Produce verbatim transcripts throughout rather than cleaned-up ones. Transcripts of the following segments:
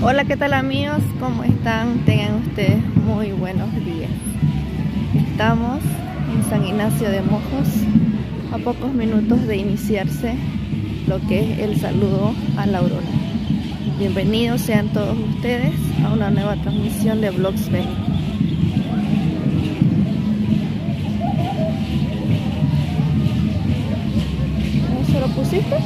Hola, ¿qué tal amigos? ¿Cómo están? Tengan ustedes muy buenos días. Estamos en San Ignacio de Mojos, a pocos minutos de iniciarse lo que es el saludo a la aurora. Bienvenidos sean todos ustedes a una nueva transmisión de Vlogs Beni. ¿No se lo pusiste?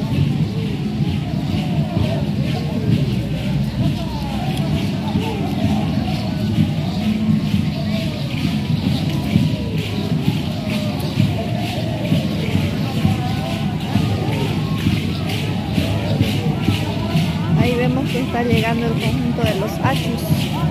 Ahí vemos que está llegando el conjunto de los achus.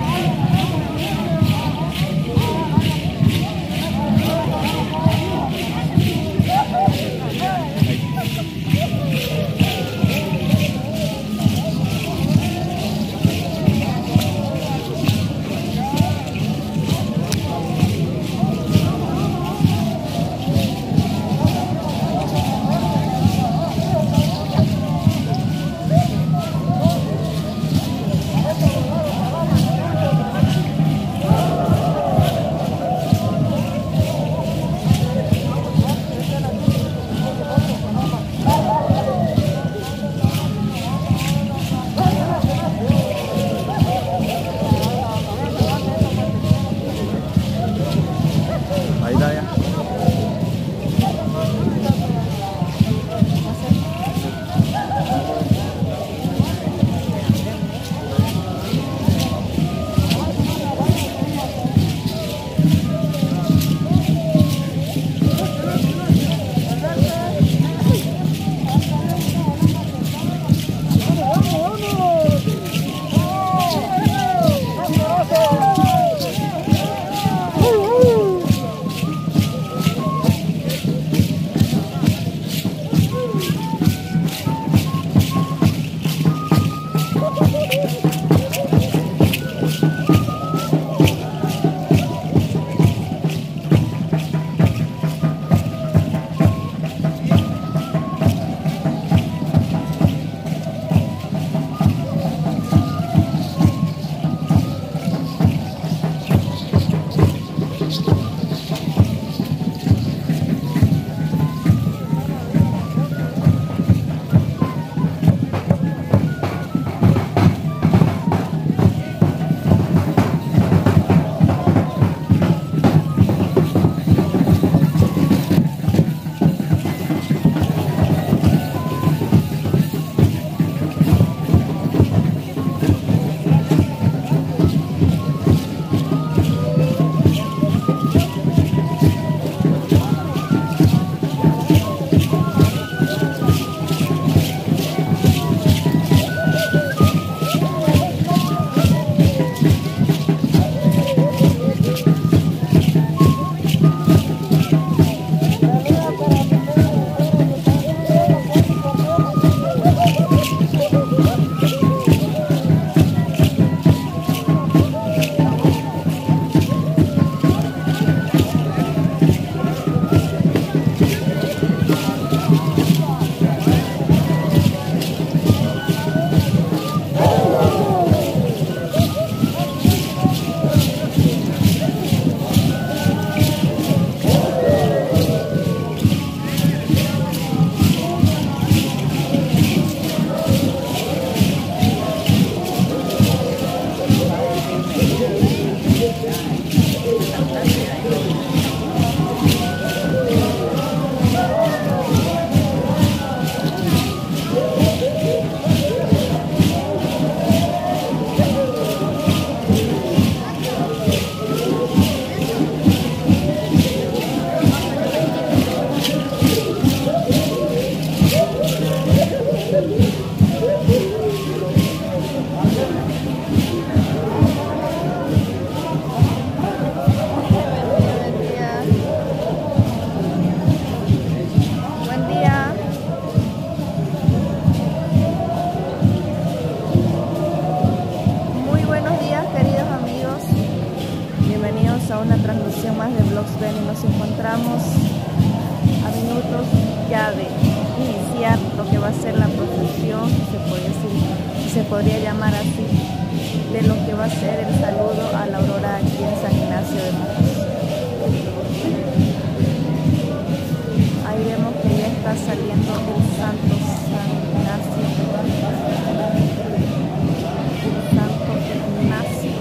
A una transmisión más de Vlogs Beni. Nos encontramos a minutos ya de iniciar lo que va a ser la procesión, se puede decir, se podría llamar así, de lo que va a ser el saludo a la aurora aquí en San Ignacio de Mojos. Ahí vemos que ya está saliendo el santo San Ignacio. El santo Ignacio.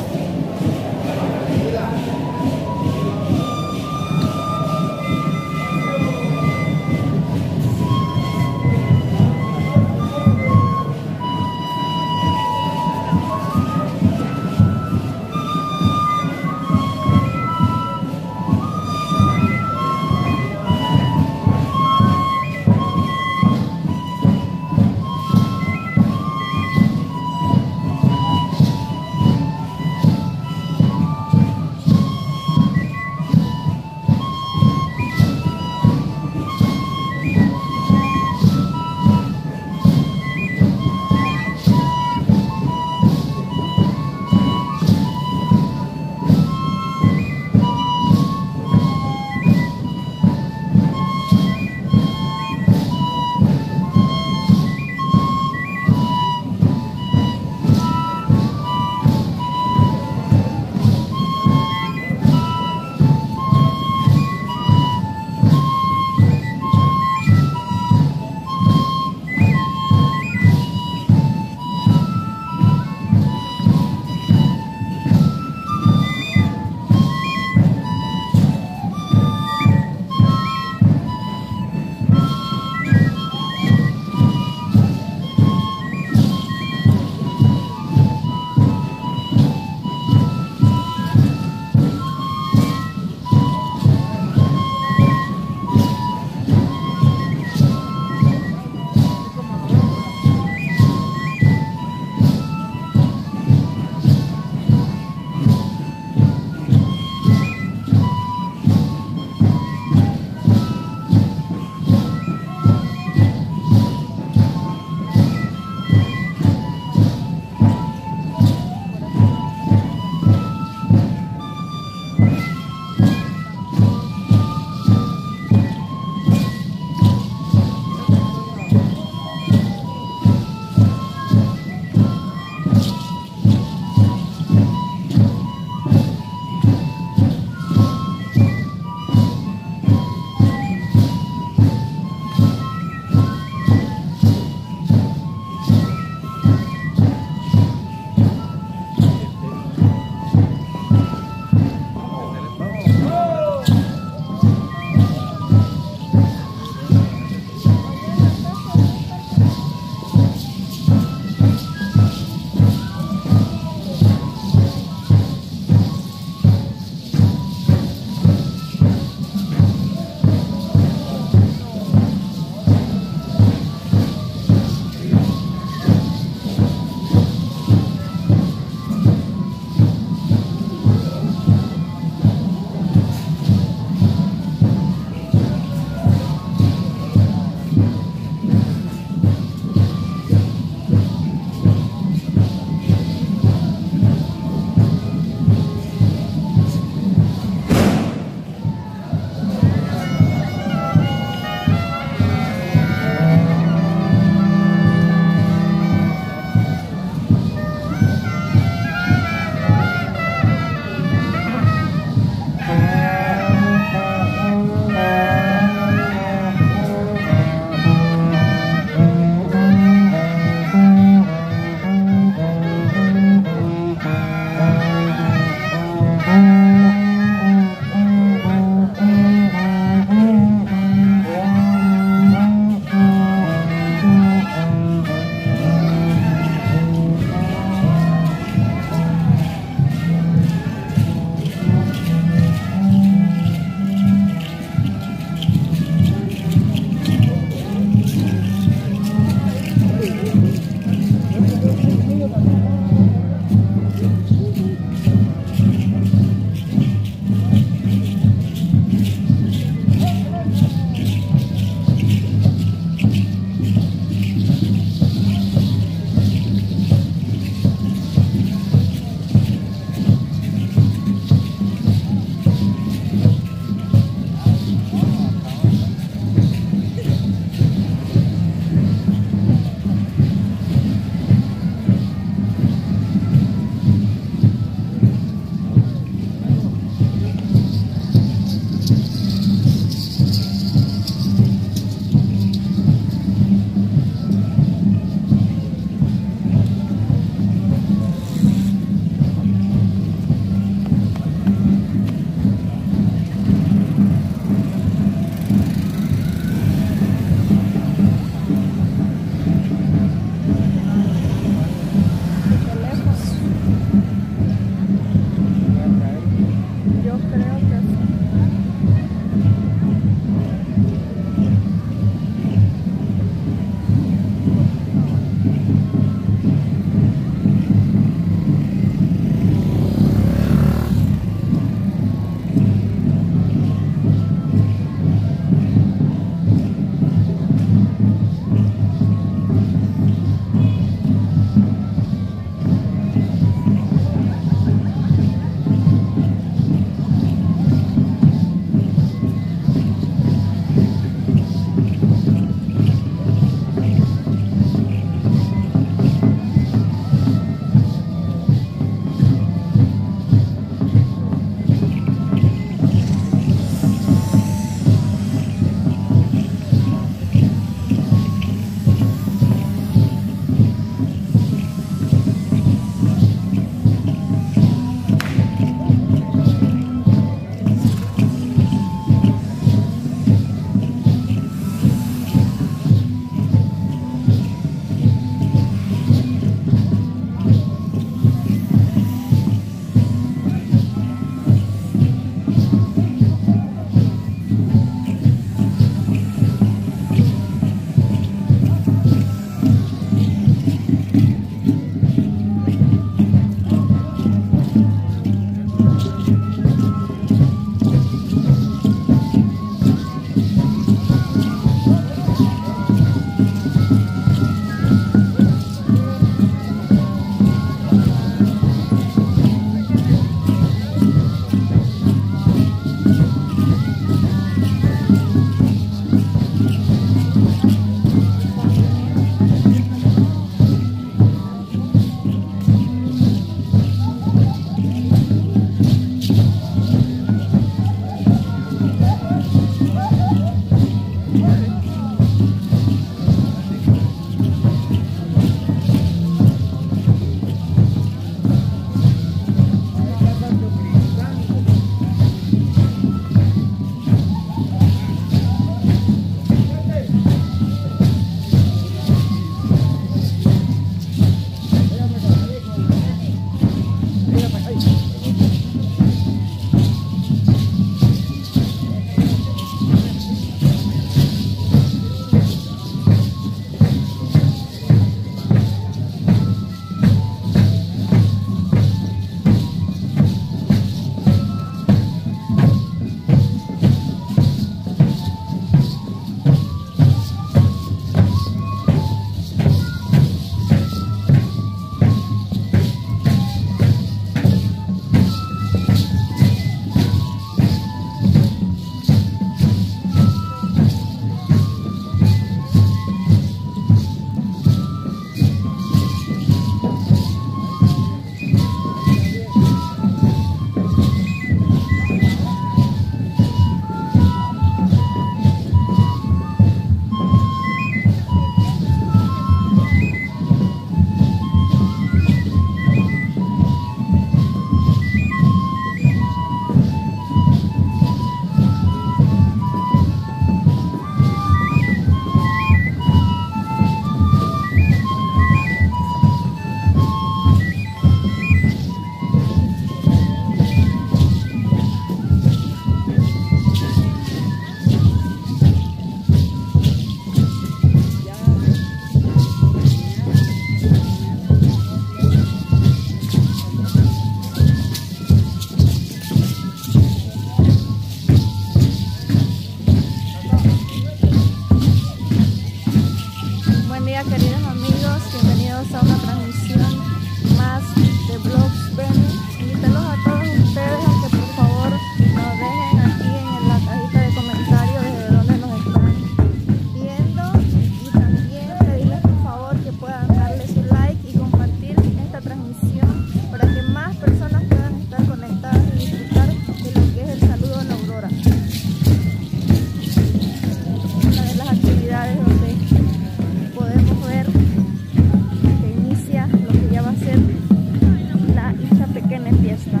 esta.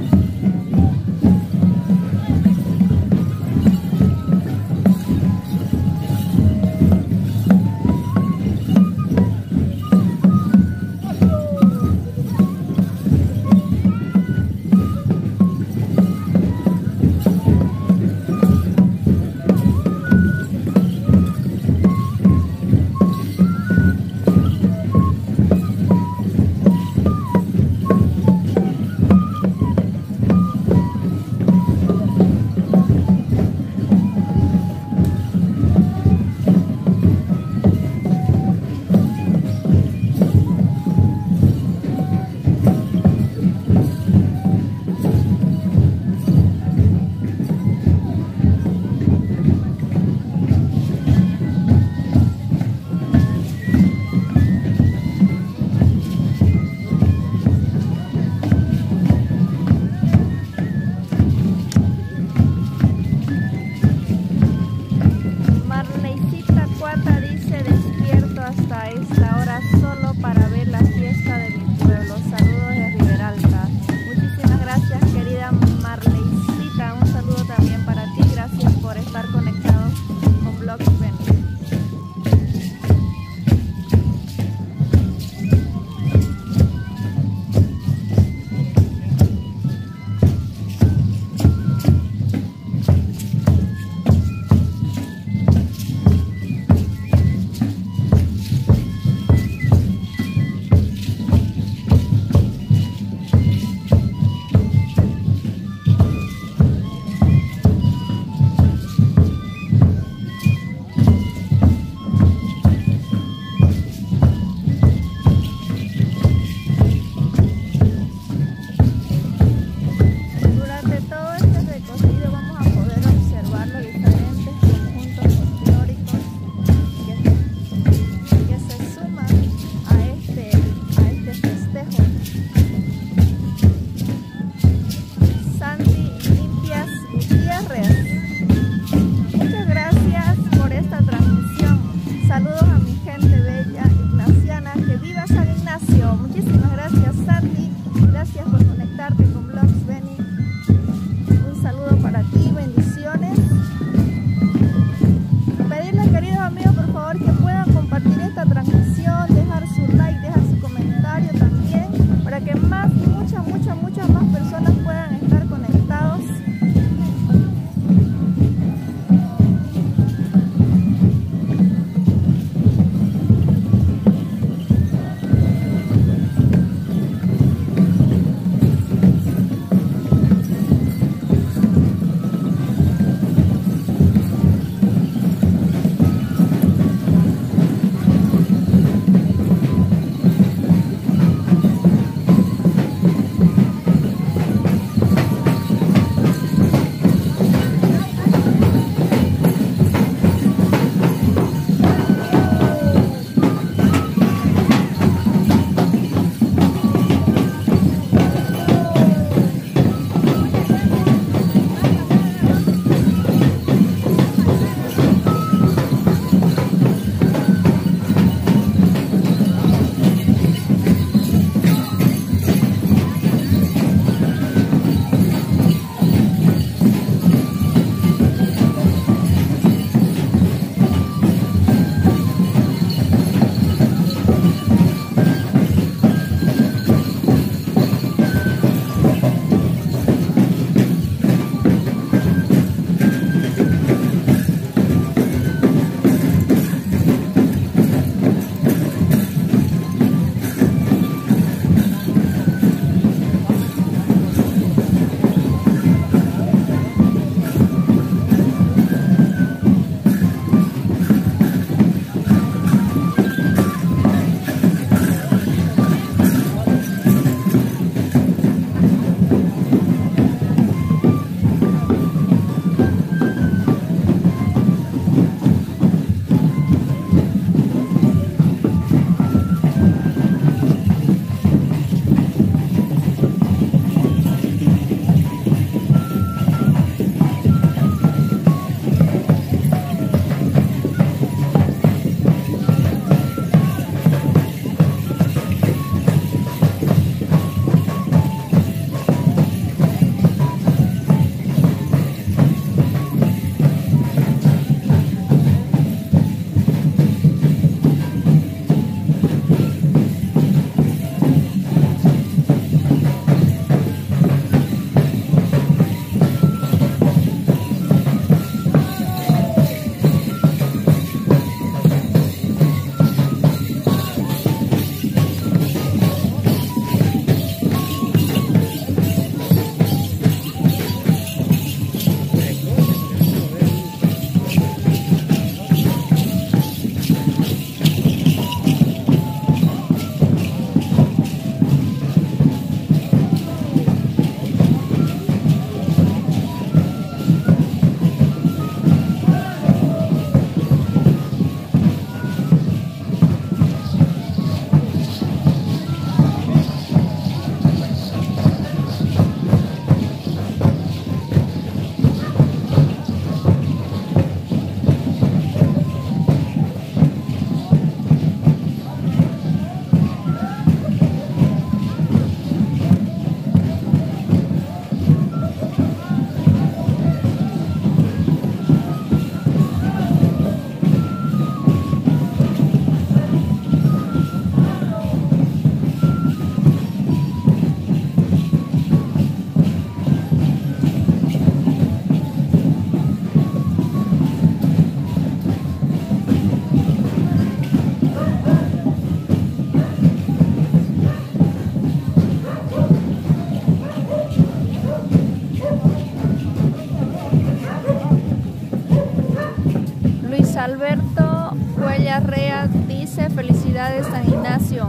de San Ignacio.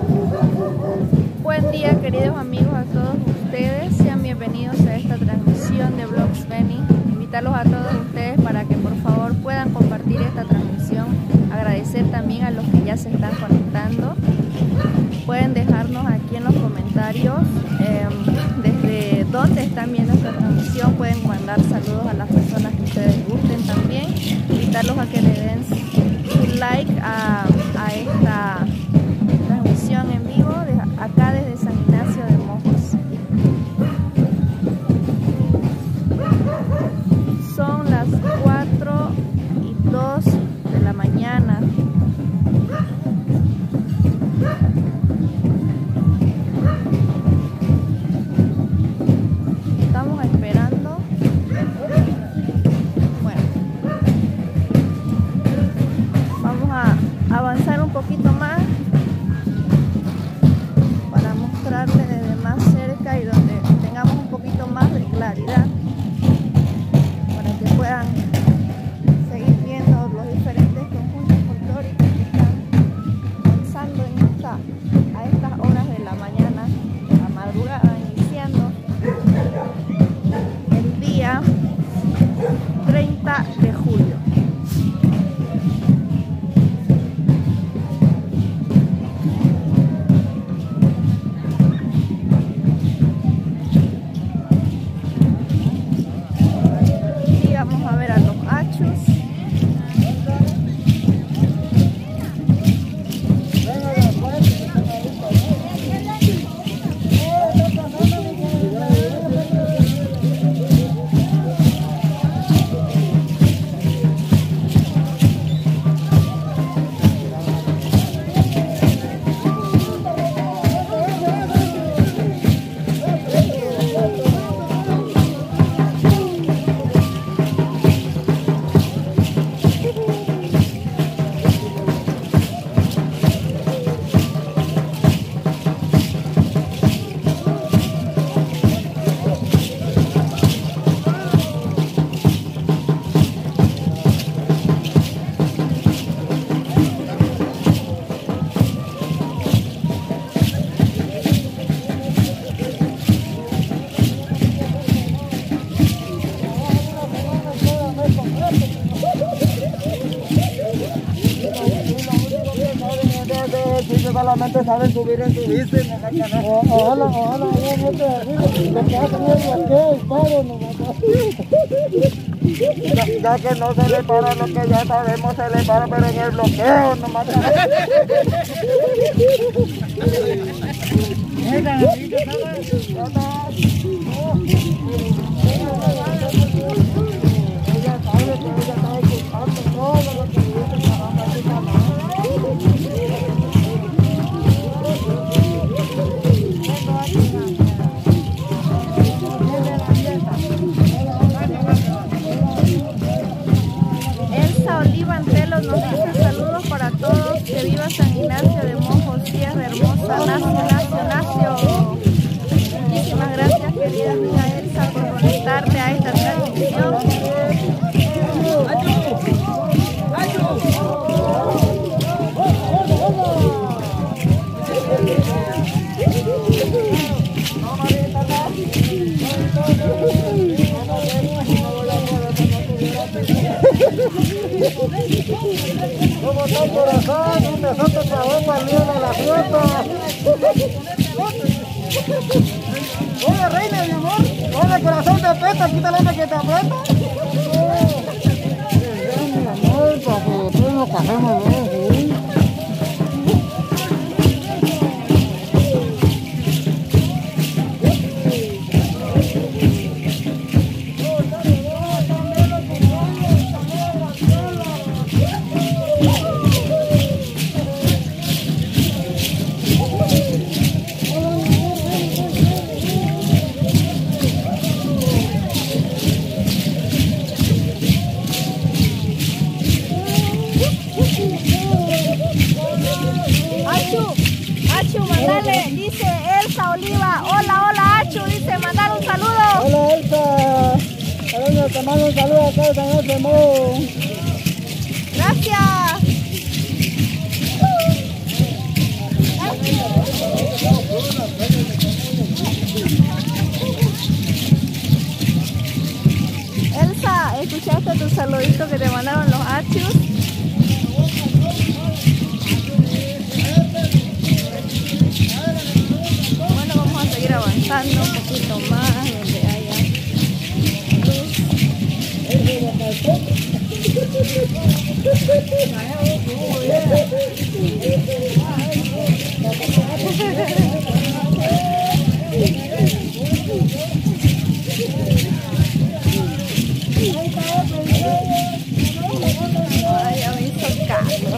Buen día, queridos amigos, a todos ustedes. Sean bienvenidos a esta transmisión de Vlogs Benny. Invitarlos a todos ustedes para que por favor puedan compartir esta transmisión. Agradecer también a los que ya se están conectando. Pueden dejarnos aquí en los comentarios eh, desde dónde están viendo esta transmisión. Pueden mandar saludos a las personas que ustedes gusten también. Invitarlos a que le den su like a, a esta transmisión en vivo de acá desde San Ignacio de Mojos. Son las cuatro y dos de la mañana. Estamos esperando. Bueno, vamos a avanzar un poquito más para mostrarles desde más cerca y donde tengamos un poquito más de claridad para que puedan seguir viendo los diferentes conjuntos folclóricos que están danzando en esta, a estas horas de la mañana, la madrugada, iniciando el día treinta de julio. Y vamos a ver a los achos. Solamente saben subir en su bici, no, ojalá, ojalá, lo que hacen es bloqueo y todo, ya, ya que no se le para lo que ya sabemos, se le para, pero en el bloqueo nomás. Nos dice saludos para todos, que viva San Ignacio de Mojos, tierra hermosa, Nacio, Nacio, Nacio. Muchísimas gracias, querida amiga Elsa, por conectarte a esta transmisión. ¿Cómo está el corazón? Un besote para vos, para el día de la fiesta. Hola, reina, mi amor. Hola, corazón, te aprieta, quítale la que te aprieta. Mi amor, para que después nos pasemos bien, ¿sí? Te mando un saludo a todos en este modo. Gracias. Elsa, ¿escuchaste tu saludito que te mandaron los achos? Bueno, vamos a seguir avanzando un poquito más donde haya luz. Ay, ya me hizo calor.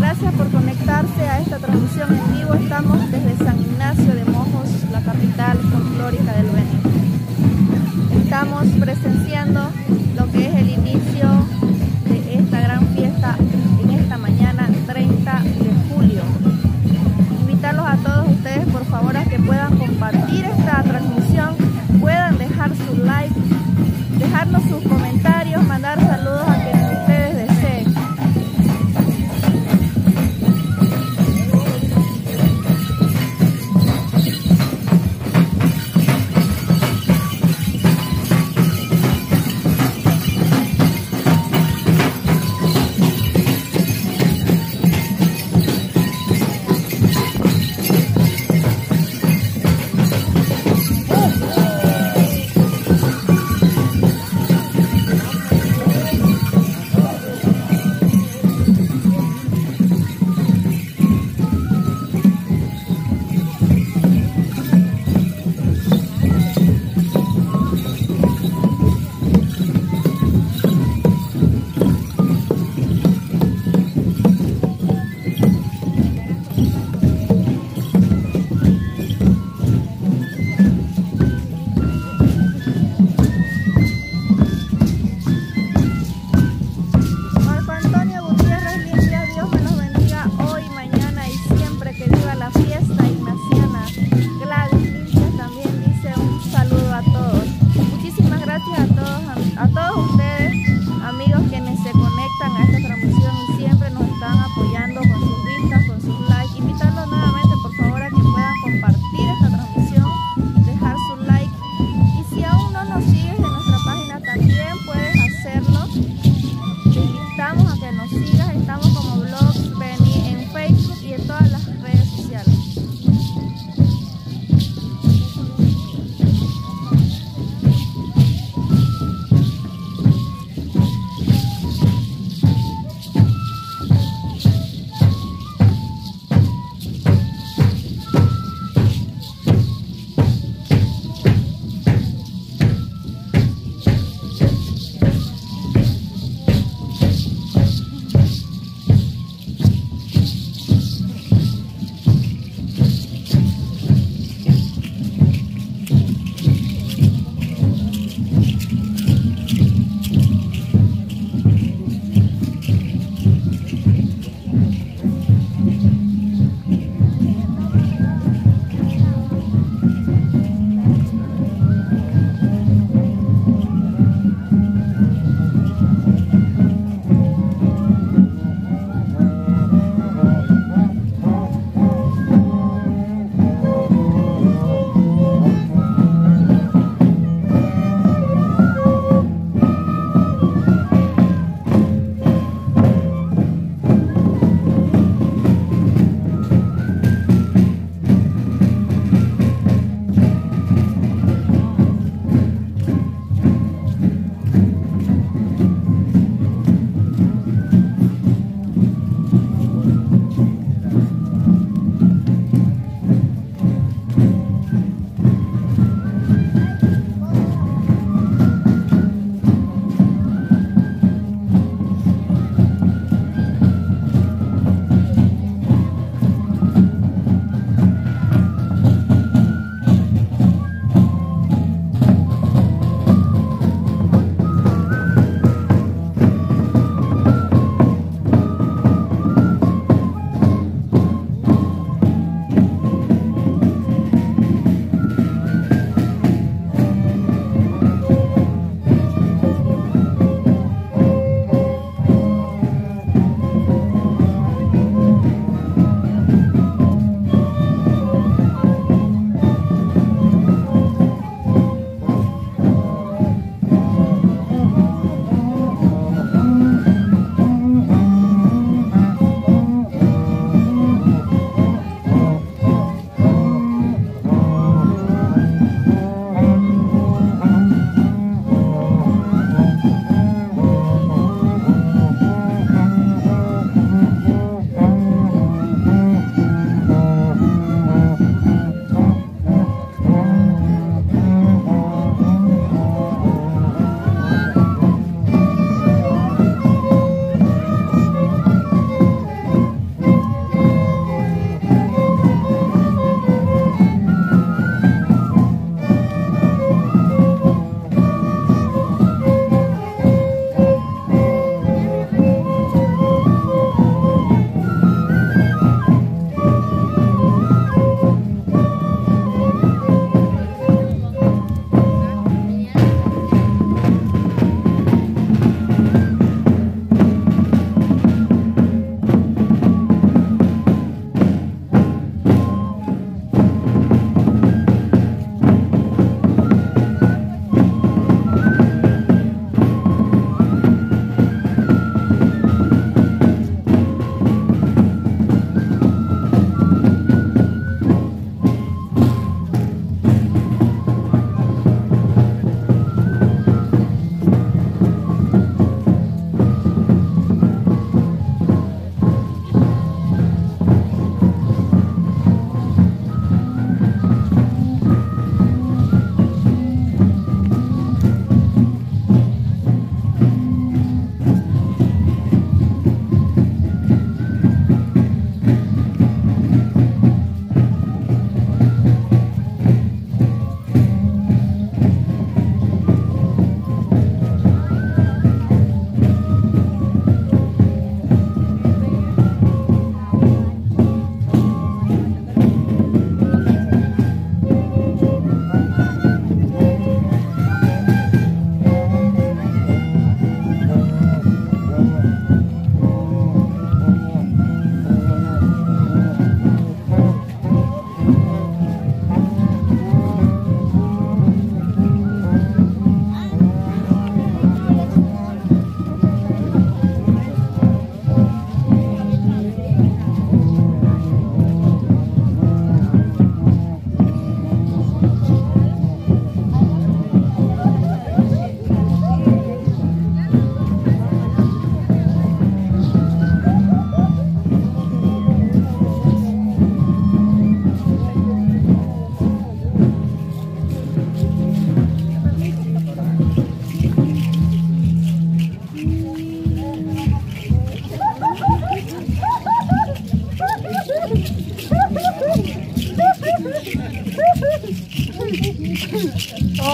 gracias por conectarse a esta transmisión en vivo. Estamos desde San Ignacio de Mojos, la capital folclórica del Beni. Estamos presenciando lo que es el inicio de esta gran fiesta en esta mañana treinta de julio. Invitarlos a todos ustedes, por favor, a que puedan compartir esta transmisión, puedan dejar su like, dejarnos sus comentarios, mandar saludos a quienes ustedes deseen.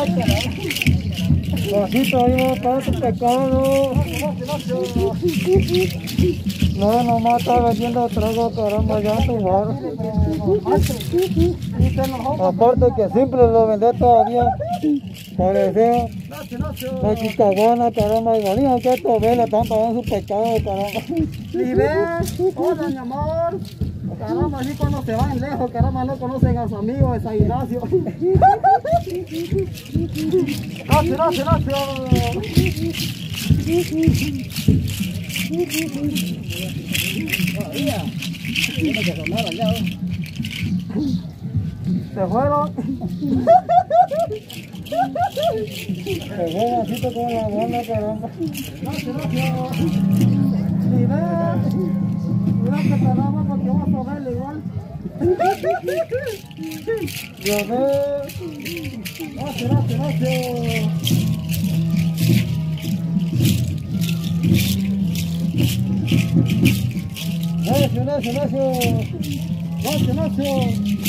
Pasito ahí va para tu pecado. No, nomás está vendiendo trago, caramba, ya tu bar. Aparte que simple lo vende todavía. Parece la chicabana, caramba, igual que esto ve, le están pagando su pecado, caramba. Y ves, hola mi amor. Caramba, así cuando se van lejos, caramba, no conocen a su amigo de San Ignacio. Gracias, gracias, gracias. Se fueron. Se ve así con la buena, caramba. Gracias, gracias. Y ves, gracias, caramba, porque vamos a verle igual. Yo veo. Gracias, gracias, gracias. Gracias, gracias, gracias. Gracias, gracias.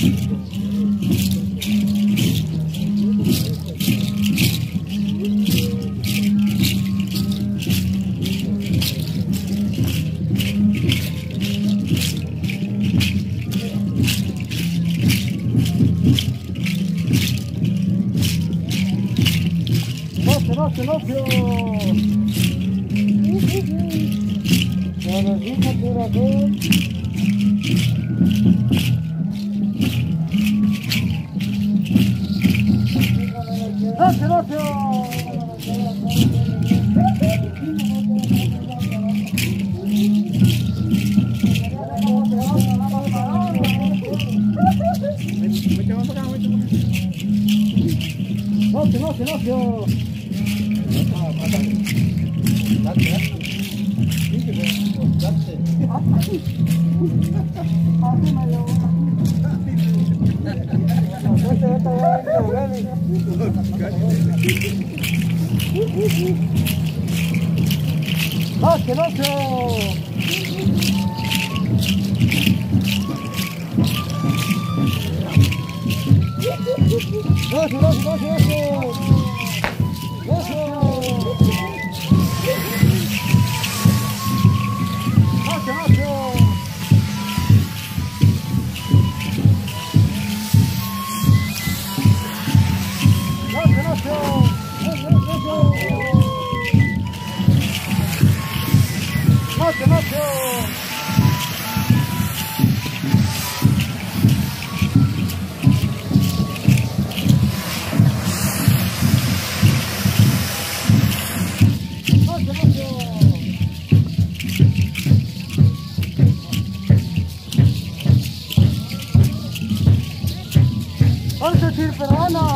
Gracias, gracias. Suavecito por aquí. Gracias, gracias. Gracias, gracias, gracias. Gracias, gracias. Gracias, gracias, gracias. Gracias, gracias. ¡Vamos chirperana!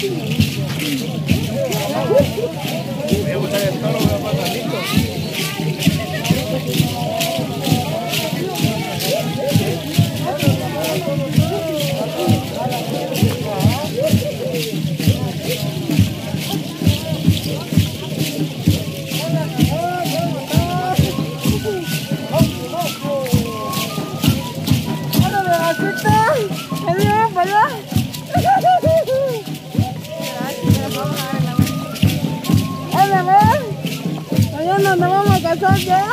Mañana nos vamos a casar ya.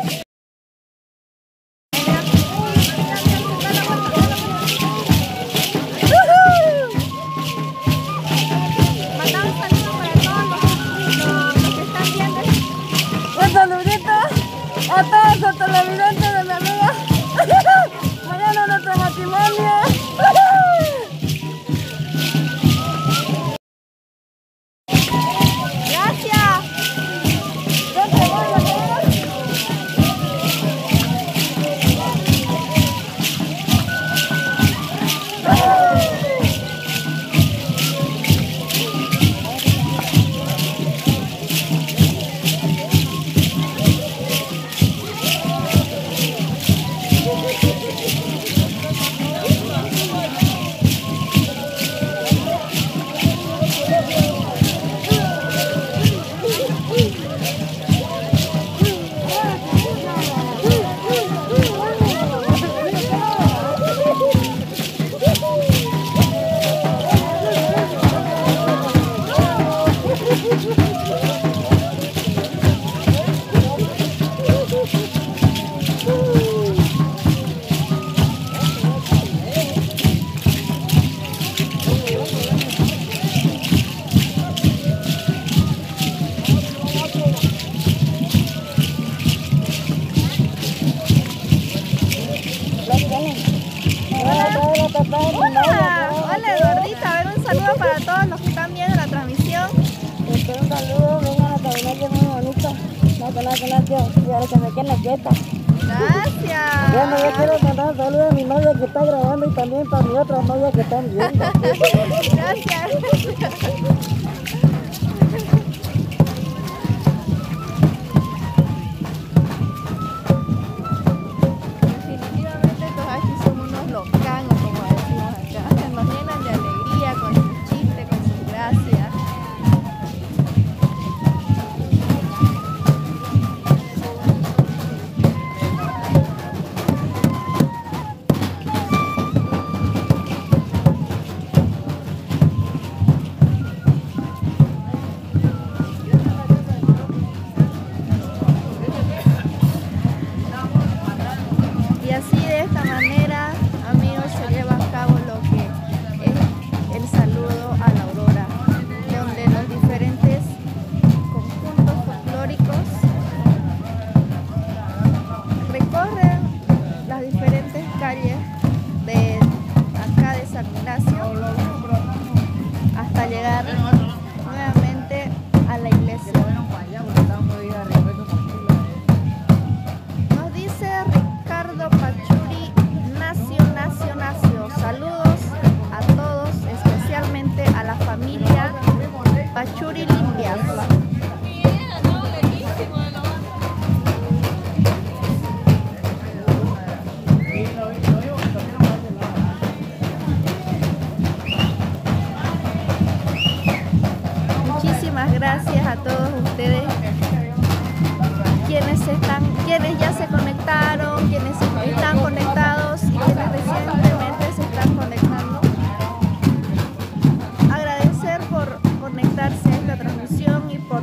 Un saludito a todos los televidentes de mi amiga. Mañana nuestro matrimonio. Hola, hola Eduardita, a ver un saludo para todos los que están viendo la transmisión. Este, un saludo, vengan a caminar muy bonito. No, que no, que no, tío, y ahora que me queden quietas. Gracias. Bueno, yo quiero mandar un saludo a mi novia que está grabando y también para mi otra novia que están viendo. Gracias. Gracias a todos ustedes quienes están, quienes ya se conectaron, quienes están conectados y quienes recientemente se están conectando. Agradecer por conectarse a esta transmisión y por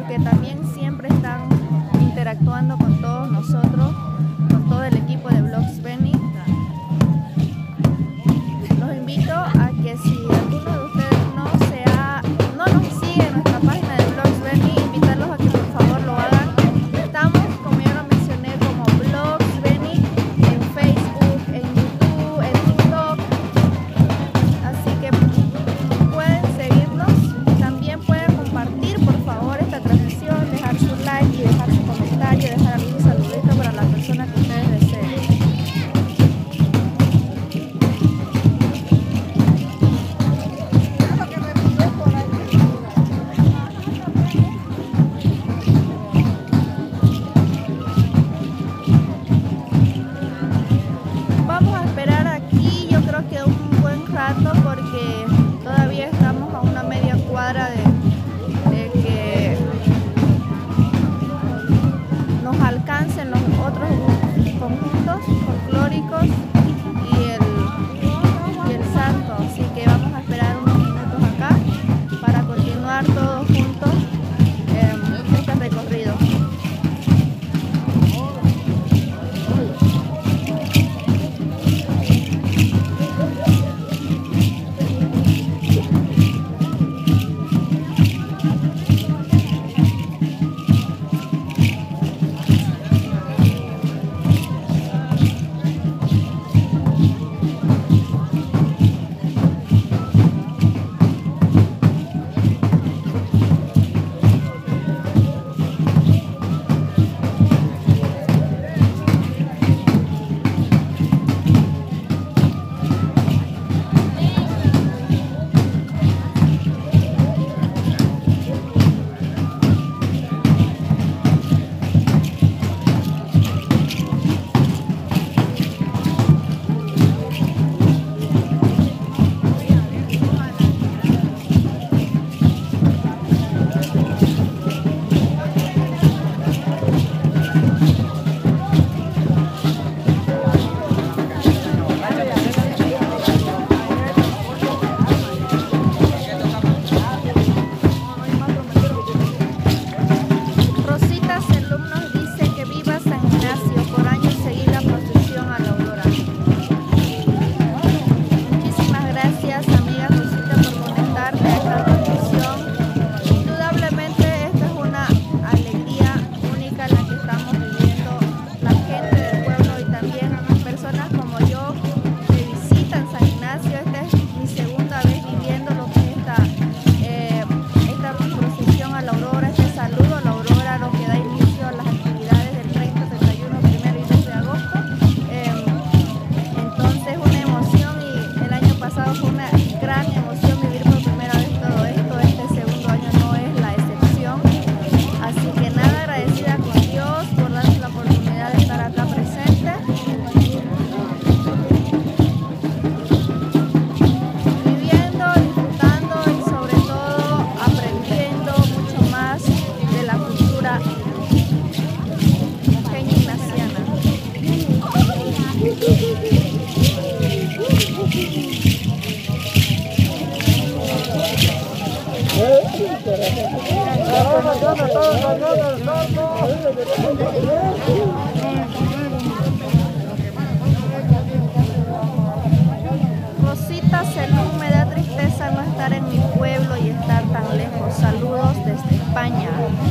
Rosita Selú, me da tristeza no estar en mi pueblo y estar tan lejos. Saludos desde España.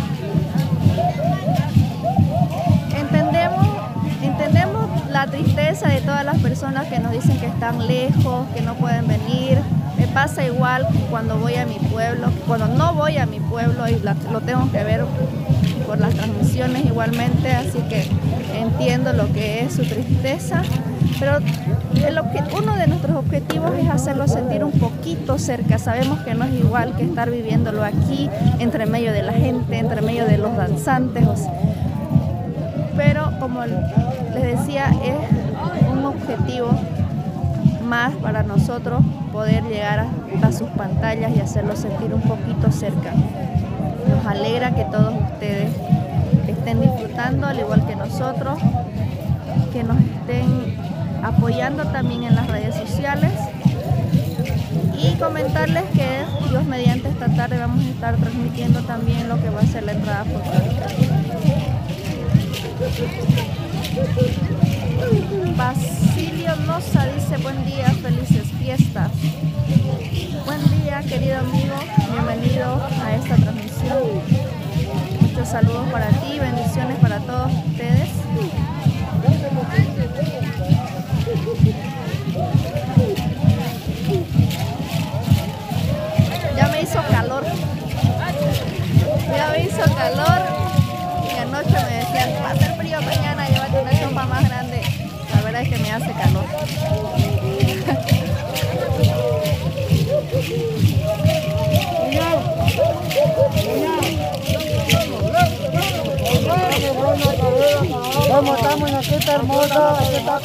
Entendemos, entendemos la tristeza de todas las personas que nos dicen que están lejos, que no pueden venir. Me pasa igual cuando voy a mi pueblo, cuando no voy a mi pueblo y la, lo tengo que ver por las transmisiones igualmente, así que entiendo lo que es su tristeza, pero el uno de nuestros objetivos es hacerlo sentir un poquito cerca. Sabemos que no es igual que estar viviéndolo aquí, entre medio de la gente, entre medio de los danzantes, o sea, pero como les decía, es un objetivo más para nosotros poder llegar hasta sus pantallas y hacerlos sentir un poquito cerca. Nos alegra que todos ustedes estén disfrutando al igual que nosotros, que nos estén apoyando también en las redes sociales, y comentarles que Dios mediante esta tarde vamos a estar transmitiendo también lo que va a ser la entrada folclórica. Basilio Loza dice: buen día, felices fiestas. Buen día, querido amigo, bienvenido a esta transmisión. Muchos saludos para ti, bendiciones para todos ustedes. Ya me hizo calor, ya me hizo calor y anoche me decían: va a ser frío mañana, llévate una chompa más grande. La verdad es que me hace calor. ¿Cómo estamos en aquí, está hermosa? Aquí está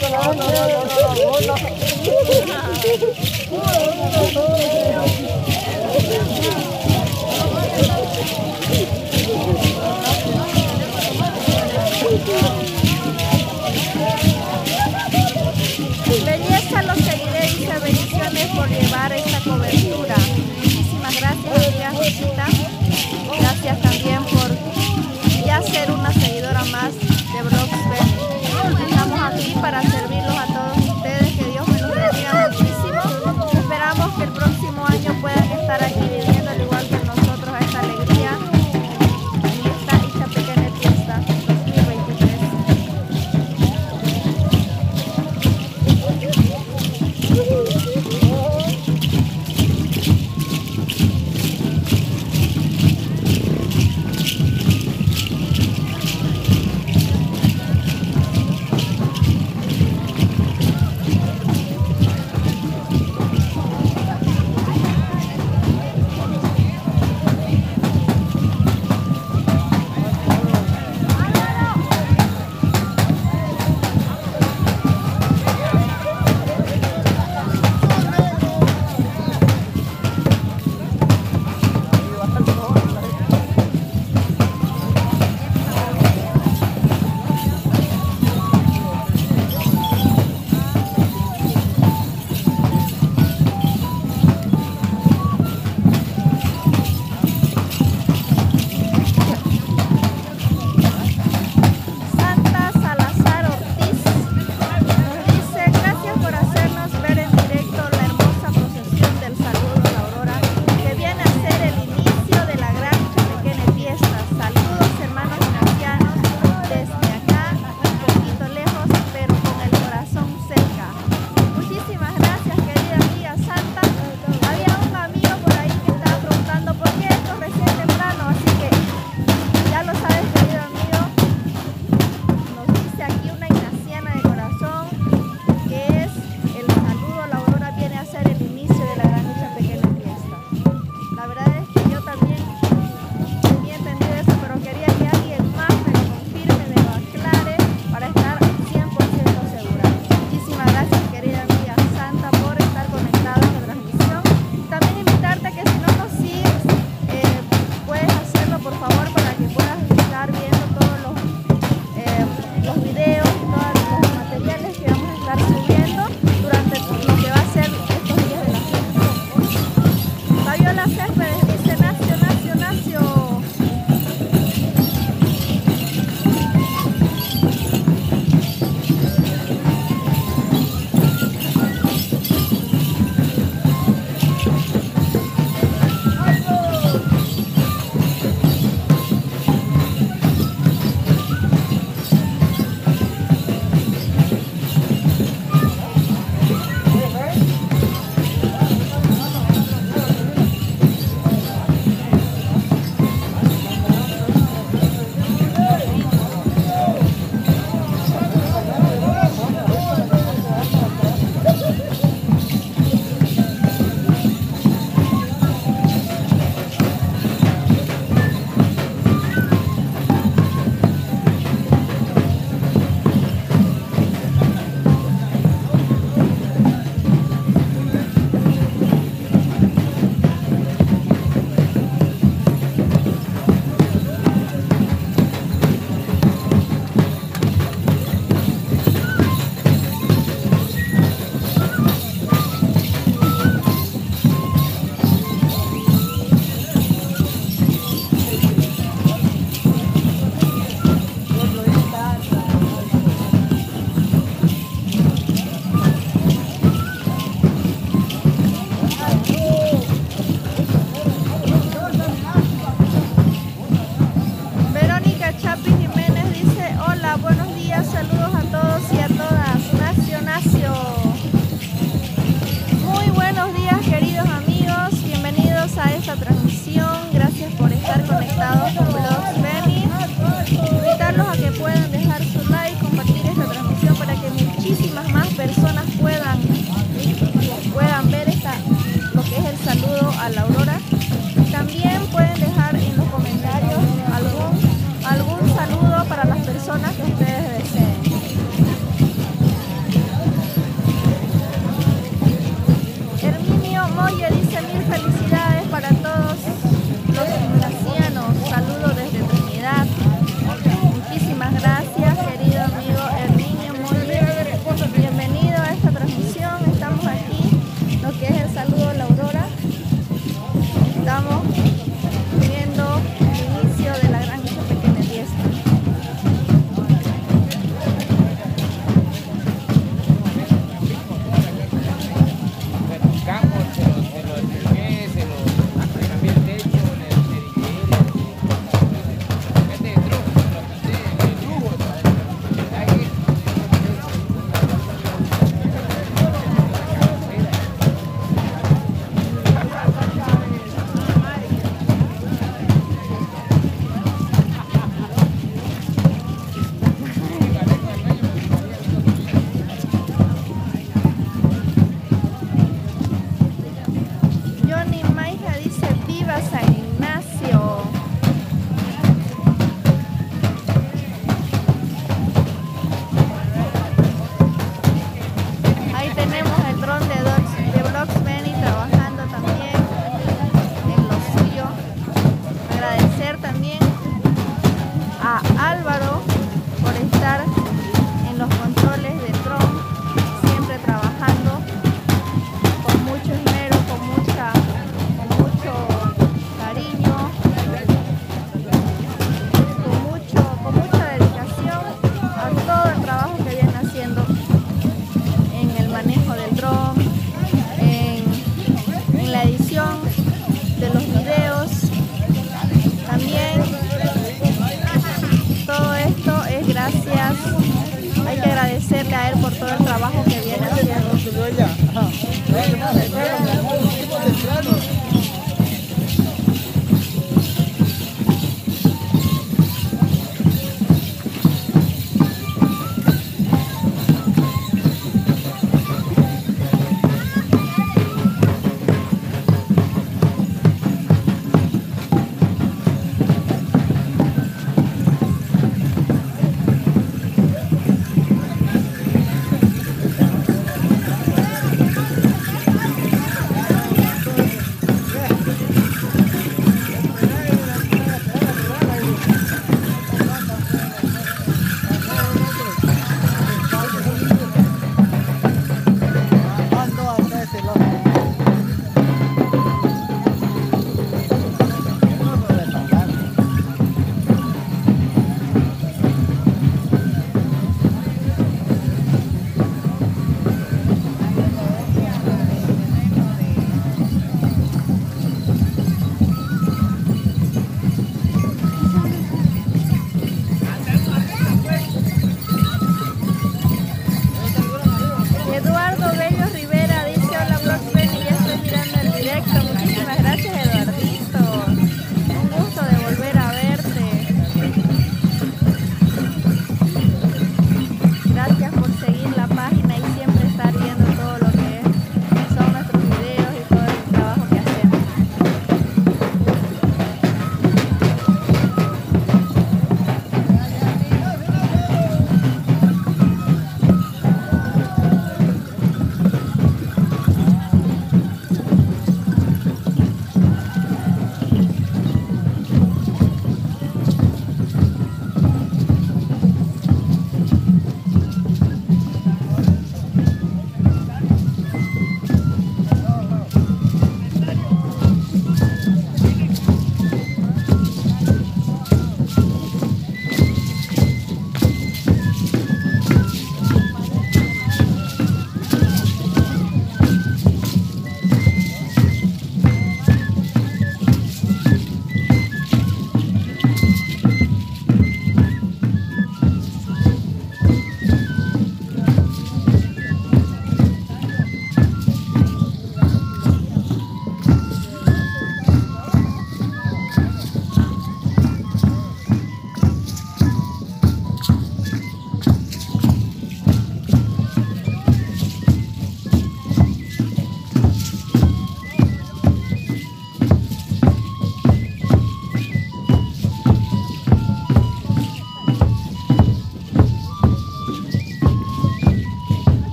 Belleza, los seguiré, dice: bendiciones por llevar esta cobertura. Muchísimas gracias, amiga Rosita. Gracias también por ya ser una seguidora más de Blogsberg. Estamos aquí para servirlos a todos ustedes. Que Dios me los bendiga muchísimo. a la Aurora. También pueden dejar en los comentarios algún, algún saludo para las personas que ustedes deseen. Herminio Moya dice mil felicidades para todos los ignacianos. Saludos desde Trinidad. Muchísimas gracias, querido amigo Herminio Moya. Bienvenido a esta transmisión. Estamos aquí, lo que es el saludo a la Aurora. Estamos viendo el inicio de la gran misa pequeña fiesta.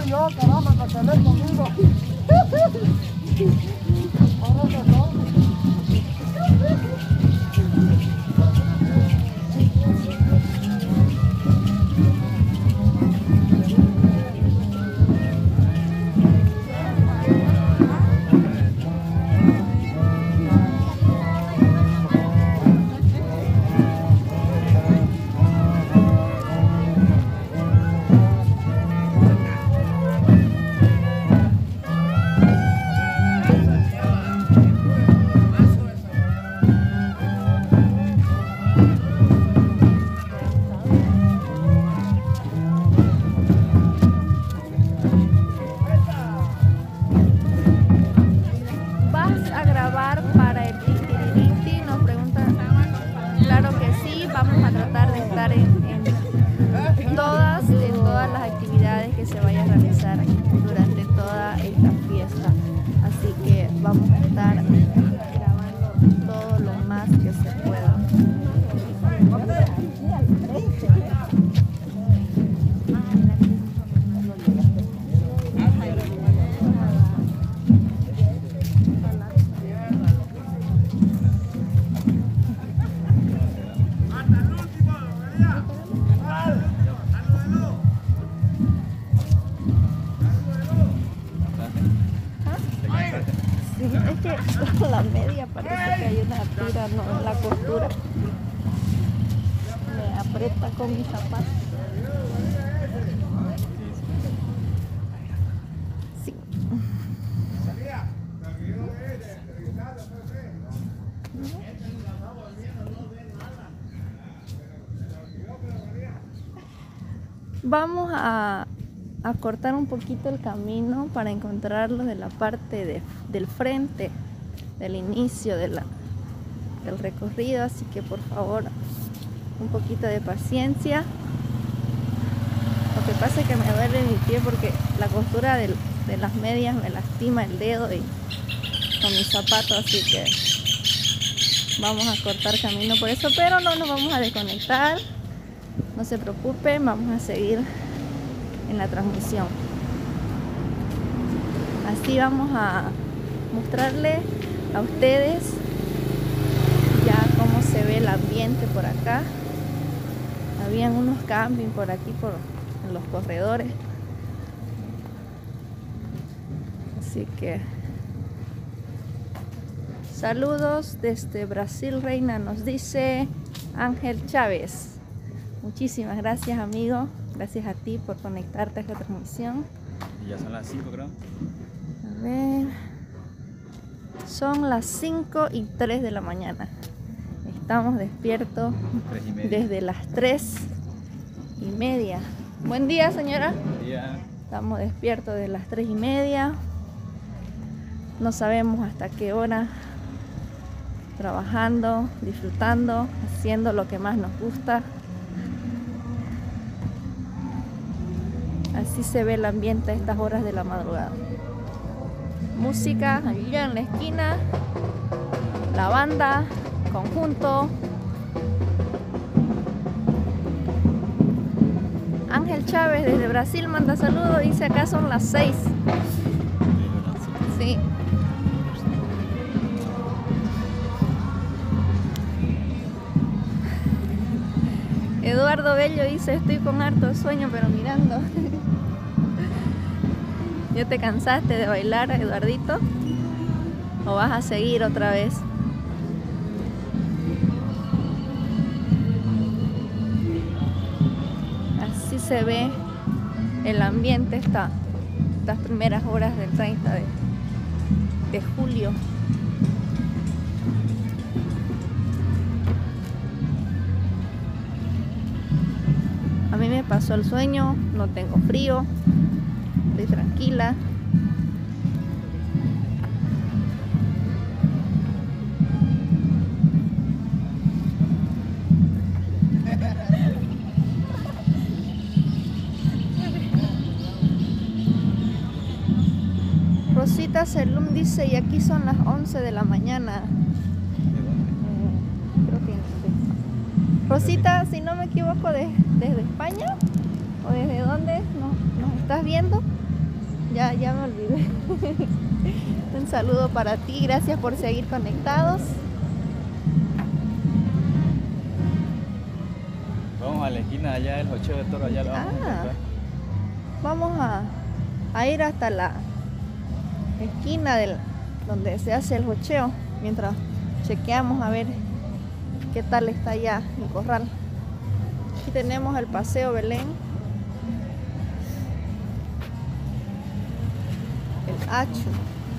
yo, caramba, para que lees conmigo. Ahora se son. La media parece que hay una tira, no, en la costura me aprieta con mis zapatos. Sí. Vamos a, a cortar un poquito el camino para encontrarlos de la parte de, del frente, del inicio de la, del recorrido, así que por favor un poquito de paciencia. Lo que pasa es que me duele mi pie porque la costura del, de las medias me lastima el dedo y con mis zapatos, así que vamos a cortar camino por eso, pero no nos vamos a desconectar, no se preocupen, vamos a seguir en la transmisión. Así vamos a mostrarle a ustedes ya cómo se ve el ambiente por acá. Habían unos campings por aquí, por en los corredores, así que saludos desde Brasil, Reina, nos dice Ángel Chávez. Muchísimas gracias, amigo, gracias a ti por conectarte a esta transmisión. Y ya son las cinco, creo. A ver, son las cinco y tres de la mañana. Estamos despiertos desde las tres y media. Buen día, señora. Buen día. Estamos despiertos desde las tres y media. No sabemos hasta qué hora. Trabajando, disfrutando, haciendo lo que más nos gusta. Así se ve el ambiente a estas horas de la madrugada. Música allá en la esquina, la banda, conjunto. Ángel Chávez desde Brasil manda saludos, dice acá son las seis. Sí. Eduardo Bello dice estoy con harto sueño pero mirando. ¿Ya te cansaste de bailar, Eduardito? ¿O vas a seguir otra vez? Así se ve el ambiente esta, estas primeras horas del treinta de, de julio. A mí me pasó el sueño, no tengo frío. Estoy tranquila. Rosita Selum dice, y aquí son las once de la mañana. Eh, creo que sí. Rosita, si no me equivoco, de, desde España, o desde dónde nos, nos estás viendo. Ya, ya me olvidé. Un saludo para ti, gracias por seguir conectados. Vamos a la esquina allá del Jocheo de Toro, allá lo vamos Ah. a encontrar. Vamos a, a ir hasta la esquina del, donde se hace el jocheo, mientras chequeamos a ver qué tal está ya el corral. Aquí tenemos el Paseo Belén, el Hacho.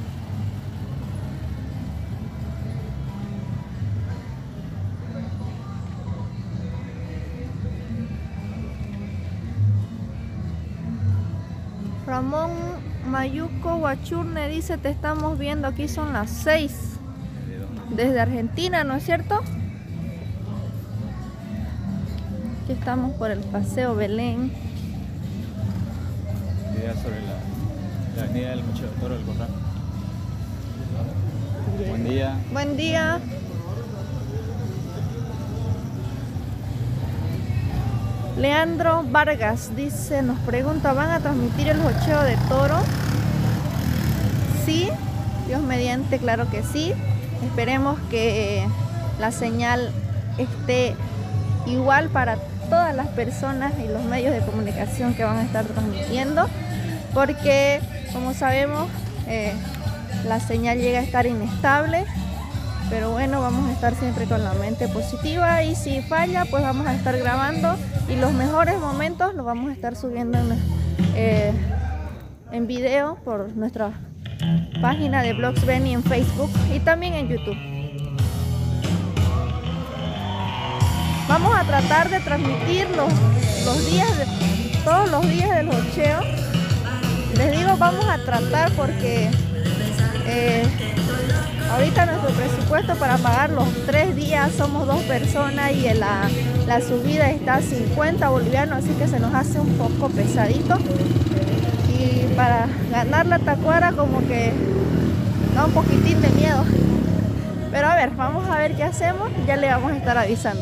Ramón Mayuco Huachurne dice, te estamos viendo, aquí son las seis. Desde Argentina, ¿no es cierto? Aquí estamos por el Paseo Belén. Idea sobre la, la avenida del Jocheo de Toro del Corral. Buen día. Buen día. Leandro Vargas dice, nos pregunta, ¿van a transmitir el jocheo de toro? Sí, Dios mediante, claro que sí. Esperemos que la señal esté igual para todas las personas y los medios de comunicación que van a estar transmitiendo, porque como sabemos eh, la señal llega a estar inestable, pero bueno, vamos a estar siempre con la mente positiva, y si falla pues vamos a estar grabando y los mejores momentos los vamos a estar subiendo en, eh, en video por nuestra página de Blogs Benny en Facebook y también en YouTube. Vamos a tratar de transmitir los, los días, de, todos los días del jocheo. Les digo vamos a tratar porque eh, ahorita nuestro presupuesto para pagar los tres días somos dos personas y la, la subida está a cincuenta bolivianos, así que se nos hace un poco pesadito. Y para ganar la tacuara como que da un poquitín de miedo. Pero a ver, vamos a ver qué hacemos, ya le vamos a estar avisando.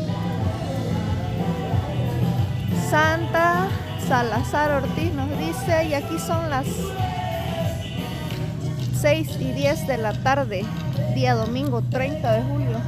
Santa Salazar Ortiz nos dice, y aquí son las seis y diez de la tarde, día domingo treinta de julio.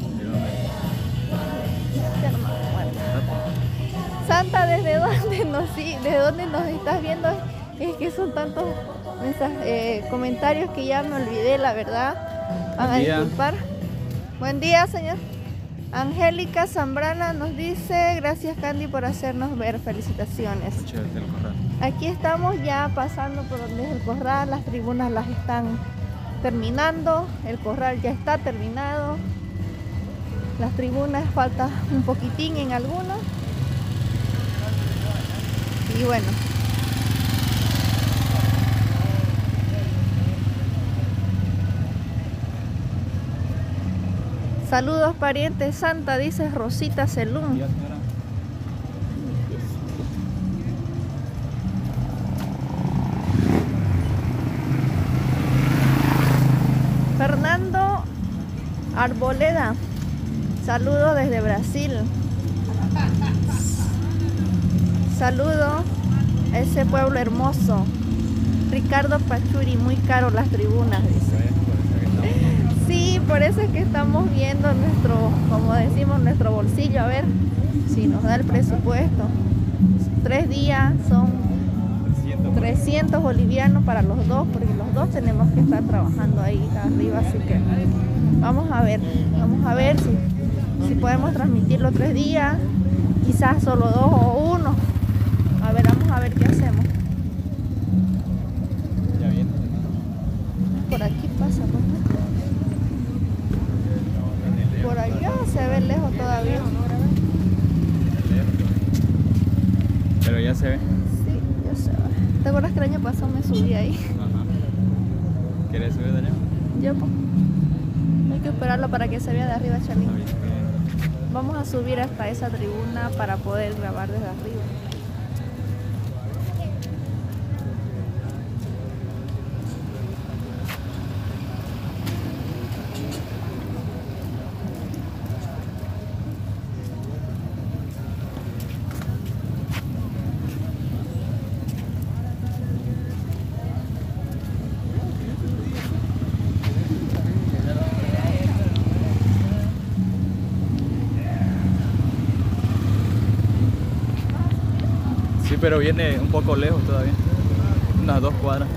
Santa, ¿desde dónde nos, desde dónde nos estás viendo? Es que son tantos mensajes, eh, comentarios que ya me olvidé, la verdad. Van a disculpar. Buen día, señor. Angélica Zambrana nos dice, gracias Candy por hacernos ver, felicitaciones. Aquí estamos ya pasando por donde es el corral, las tribunas las están terminando, el corral ya está terminado, las tribunas falta un poquitín en algunas. Y bueno, saludos parientes Santa, dice Rosita Celún. Fernando Arboleda, saludos desde Brasil. Saludo a ese pueblo hermoso. Ricardo Pachuri, muy caro las tribunas, dice. Sí, por eso es que estamos viendo nuestro, como decimos, nuestro bolsillo, a ver si nos da el presupuesto. Tres días son trescientos bolivianos para los dos, porque los dos tenemos que estar trabajando ahí arriba, así que vamos a ver, vamos a ver si, si podemos transmitirlo tres días, quizás solo dos o uno. A ver, vamos a ver qué hacemos. Por aquí pasa, ¿no? Por allá se ve lejos todavía. Pero ya se ve. Sí, ya se ve. ¿Te acuerdas que el año pasado me subí ahí? Ajá. ¿Quieres subir de allá? Yo, pues. Hay que esperarlo para que se vea de arriba, Charly. Vamos a subir hasta esa tribuna para poder grabar desde arriba. Sí, pero viene un poco lejos todavía. Unas dos cuadras.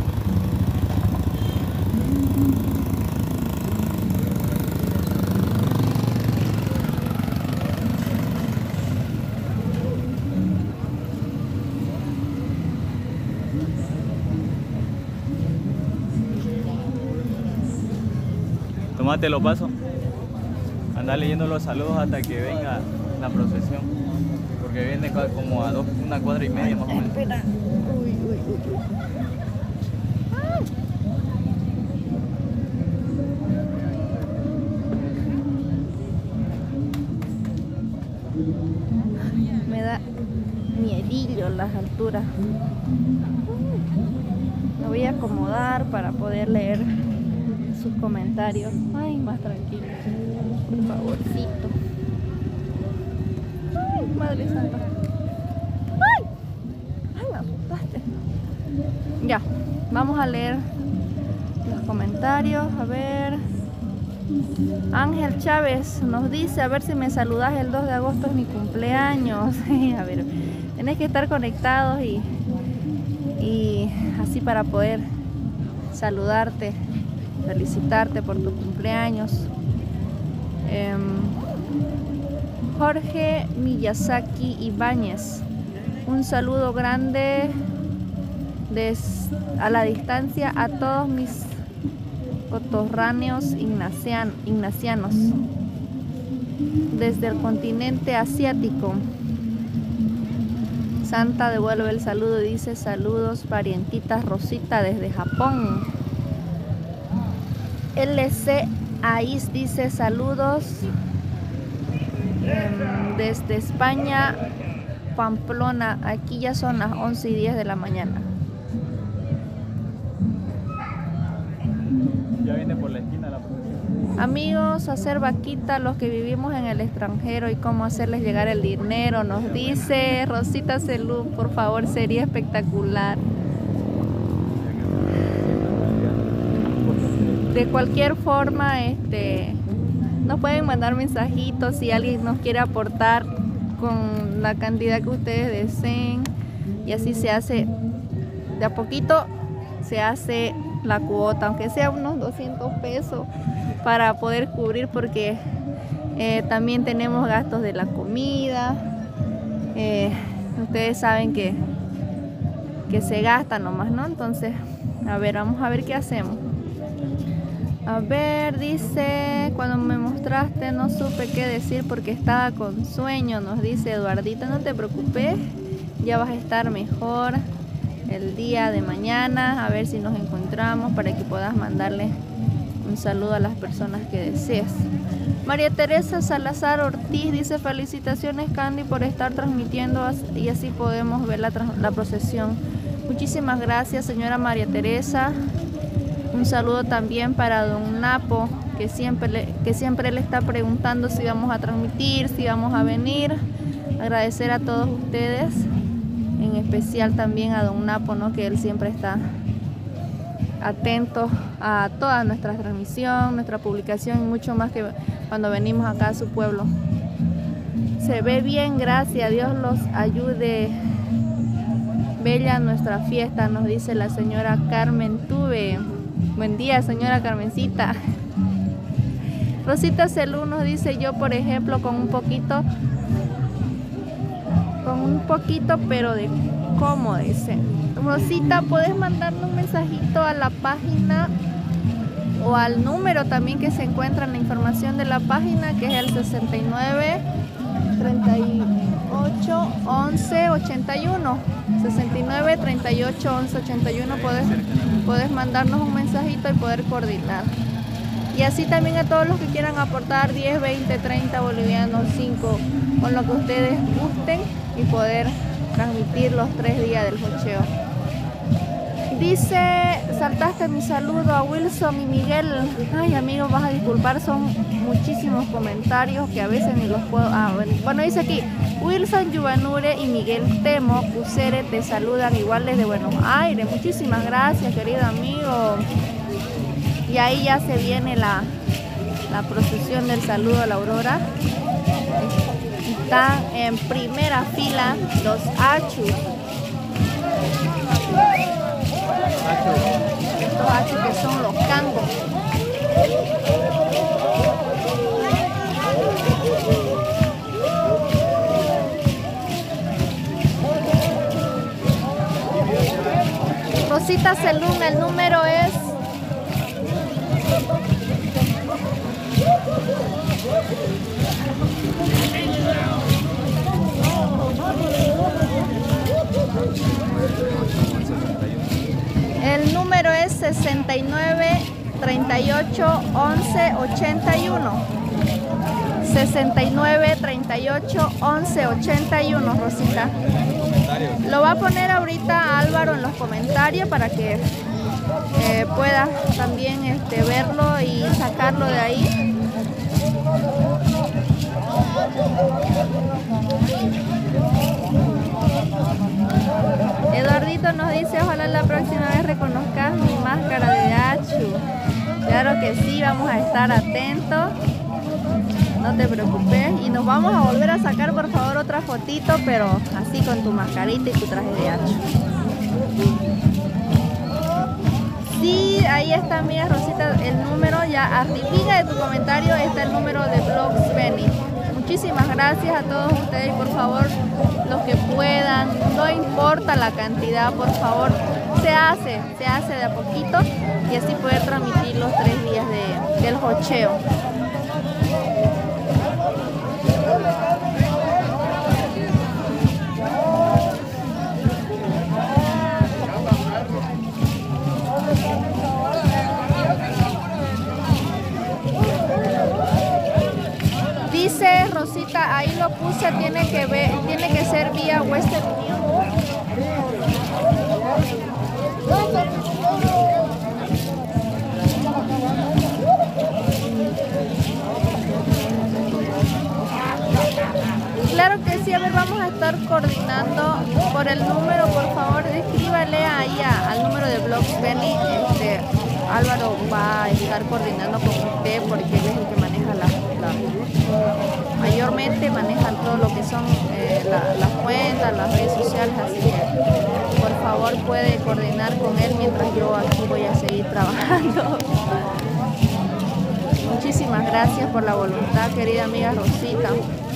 Tomate, lo paso. Anda leyendo los saludos hasta que venga la procesión. Porque viene como a dos, una cuadra y media más o menos. Espera. Uy, uy, uy, uy. Me da miedillo las alturas. Me voy a acomodar para poder leer sus comentarios. Ay, más tranquilo. Por favorcito. Ay, Madre Santa. Ay, ay, me asustaste. Ya, vamos a leer los comentarios. A ver. Ángel Chávez nos dice, a ver si me saludas el dos de agosto, es mi cumpleaños. A ver, tenés que estar conectados y, y así para poder saludarte, felicitarte por tu cumpleaños. Eh, Jorge Miyazaki Ibáñez, un saludo grande des, a la distancia a todos mis cotorráneos ignacian, ignacianos desde el continente asiático. Santa devuelve el saludo y dice saludos parientitas Rosita desde Japón. L C Ais dice saludos eh, desde España, Pamplona. Aquí ya son las once y diez de la mañana. Ya viene por la esquina la procesión. Amigos, hacer vaquita los que vivimos en el extranjero y cómo hacerles llegar el dinero, nos dice Rosita Celú, por favor, sería espectacular. De cualquier forma, este, nos pueden mandar mensajitos si alguien nos quiere aportar con la cantidad que ustedes deseen y así se hace, de a poquito se hace la cuota, aunque sea unos doscientos pesos para poder cubrir, porque eh, también tenemos gastos de la comida. Eh, ustedes saben que, que se gasta nomás, ¿no? Entonces, a ver, vamos a ver qué hacemos. A ver, dice, cuando me mostraste no supe qué decir porque estaba con sueño, nos dice Eduardita. No te preocupes, ya vas a estar mejor el día de mañana, a ver si nos encontramos para que puedas mandarle un saludo a las personas que desees. María Teresa Salazar Ortiz dice felicitaciones Candy por estar transmitiendo y así podemos ver la, la procesión. Muchísimas gracias, señora María Teresa. Un saludo también para don Napo, que siempre le, que siempre le está preguntando si vamos a transmitir, si vamos a venir. Agradecer a todos ustedes, en especial también a don Napo, ¿no? Que él siempre está atento a toda nuestra transmisión, nuestra publicación y mucho más que cuando venimos acá a su pueblo. Se ve bien, gracias, Dios los ayude. Bella nuestra fiesta, nos dice la señora Carmen Tuve. Buen día, señora Carmencita. Rosita Celú nos dice, yo por ejemplo con un poquito, con un poquito pero de cómo, dice. Rosita, ¿puedes mandarle un mensajito a la página o al número también que se encuentra en la información de la página, que es el sesenta y nueve, treinta y ocho, once, ochenta y uno? sesenta y nueve, treinta y ocho, once, ochenta y uno. Puedes, puedes mandarnos un mensajito y poder coordinar. Y así también a todos los que quieran aportar diez, veinte, treinta bolivianos, cinco, con lo que ustedes gusten y poder transmitir los tres días del jocheo. Dice, saltaste mi saludo a Wilson y Miguel. Ay, amigos, vas a disculpar, son muchísimos comentarios que a veces ni los puedo... Ah, bueno, dice aquí, Wilson Yubanure y Miguel Temo Cusere te saludan igual desde Buenos Aires. Muchísimas gracias, querido amigo. Y ahí ya se viene la, la procesión del saludo a la aurora. Están en primera fila los achus. Estos achus que son los cangos. Rosita Celún, el número es el número es sesenta y nueve, treinta y ocho, once, ochenta y uno. sesenta y nueve, treinta y ocho, once, ochenta y uno, Rosita. Lo va a poner ahorita Álvaro en los comentarios para que eh, pueda también este, verlo y sacarlo de ahí. Eduardito nos dice, ojalá la próxima vez reconozcas mi máscara de achu. Claro que sí, vamos a estar atentos. No te preocupes. Y nos vamos a volver a sacar, por favor, otra fotito, pero así con tu mascarita y tu traje de achu. Sí, ahí está, amiga Rosita, el número. Ya arriba de tu comentario está el número de Blogs Benny. Muchísimas gracias a todos ustedes. Por favor, los que puedan, no importa la cantidad, por favor, se hace, se hace de a poquito y así poder transmitir los tres días de, del jocheo. Dice Rosita, ahí lo puse, tiene que ver, tiene que ser vía Western Union. Claro que sí, a ver, vamos a estar coordinando por el número, por favor, escríbale ahí a, al número de Blogs Benny. Este, Álvaro va a estar coordinando con usted porque él es el que maneja la, la mayormente manejan todo lo que son eh, la, las cuentas, las redes sociales, así que por favor puede coordinar con él mientras yo aquí voy a seguir trabajando. Muchísimas gracias por la voluntad, querida amiga Rosita.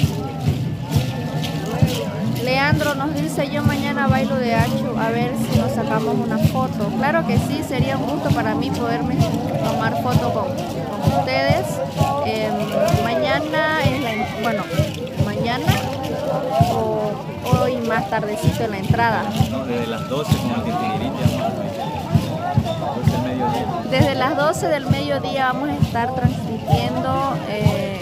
Leandro nos dice, yo mañana bailo de achu, a ver si nos sacamos una foto. Claro que sí, sería un gusto para mí poderme tomar foto con, con ustedes. Eh, mañana es la, bueno, mañana o hoy más tardecito en la entrada. No, desde las doce como el Tintiririta, doce del mediodía. Desde las doce del mediodía vamos a estar transmitiendo eh,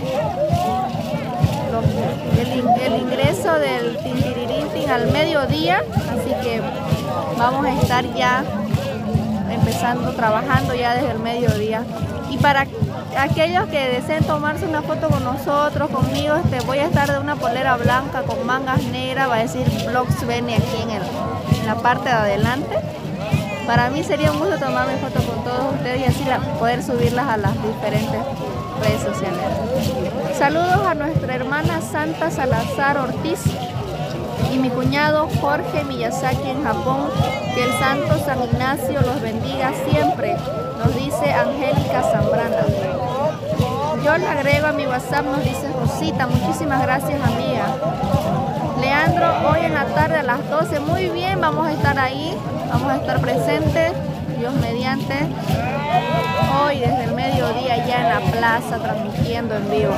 El, el ingreso del Tintiririntin al mediodía, así que vamos a estar ya empezando, trabajando ya desde el mediodía. Y para aquellos que deseen tomarse una foto con nosotros, conmigo, este, voy a estar de una polera blanca con mangas negras, va a decir Blogs Benny aquí en, el, en la parte de adelante. Para mí sería un gusto tomarme foto con todos ustedes y así la, poder subirlas a las diferentes redes sociales. Saludos a nuestra hermana Santa Salazar Ortiz y mi cuñado Jorge Miyazaki en Japón. Que el santo San Ignacio los bendiga siempre, nos dice Angélica Zambrana. Yo le agrego a mi WhatsApp, nos dice Rosita. Muchísimas gracias, amiga. Leandro, hoy en la tarde a las doce, muy bien, vamos a estar ahí, vamos a estar presentes, Dios mediante, hoy desde el mediodía ya en la plaza transmitiendo en vivo.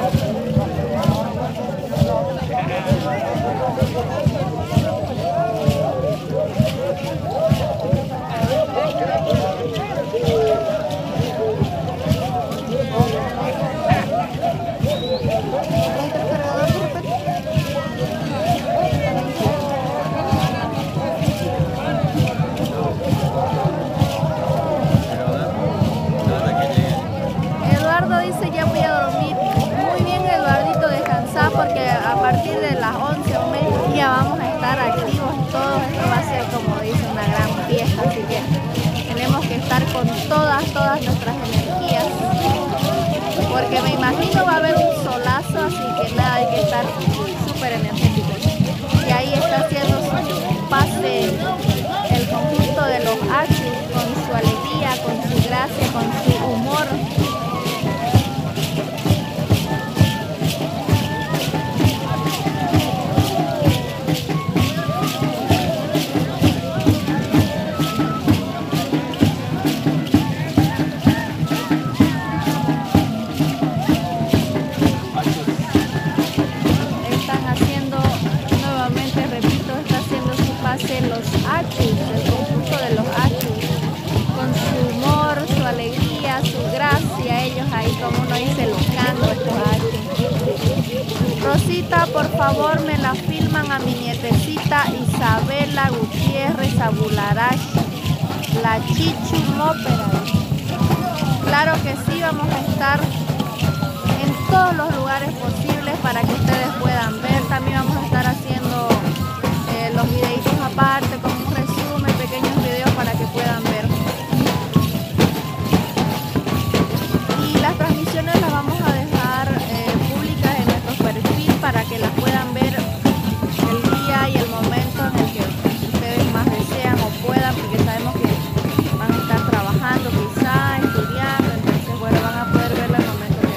Porque a partir de las once o media vamos a estar activos todos. Esto va a ser, como dice, una gran fiesta, así que tenemos que estar con todas, todas nuestras energías, porque me imagino va a haber un solazo, así que nada, hay que estar súper súper energéticos. Y ahí está haciendo su pase el conjunto de los Achus con su alegría, con su gracia, con su humor. Los Achus, el conjunto de los Achus, con su humor, su alegría, su gracia, ellos ahí como uno dice lucando estos Achus. Rosita, por favor me la filman a mi nietecita Isabela Gutiérrez Abularash, la Chichu Mópera. Claro que sí, vamos a estar en todos los lugares posibles para que ustedes puedan ver. También vamos a estar haciendo los videitos aparte con un resumen, pequeños videos para que puedan ver. Y las transmisiones las vamos a dejar eh, públicas en nuestro perfil para que las puedan ver el día y el momento en el que ustedes más desean o puedan, porque sabemos que van a estar trabajando quizá, estudiando, entonces bueno, van a poder verla en el momento que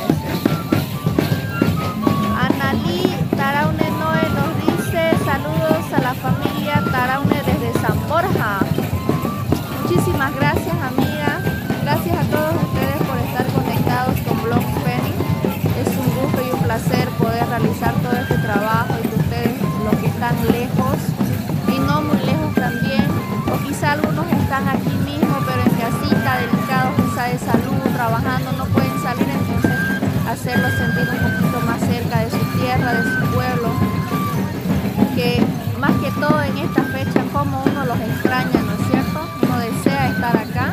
deseen. Analí Taraune Noe nos dice saludos a la familia Taraune desde San Borja. Muchísimas gracias, amiga. Gracias a todos ustedes por estar conectados con Blogs Penny. Es un gusto y un placer poder realizar todo este trabajo y que ustedes, los que están lejos y no muy lejos también, o quizá algunos están aquí mismo pero en casita, delicados quizá de salud, trabajando, no pueden salir, entonces hacerlos sentir un poquito más cerca de su tierra, de su pueblo, que más que todo en esta fecha como uno los extraña, ¿no es cierto? Uno desea estar acá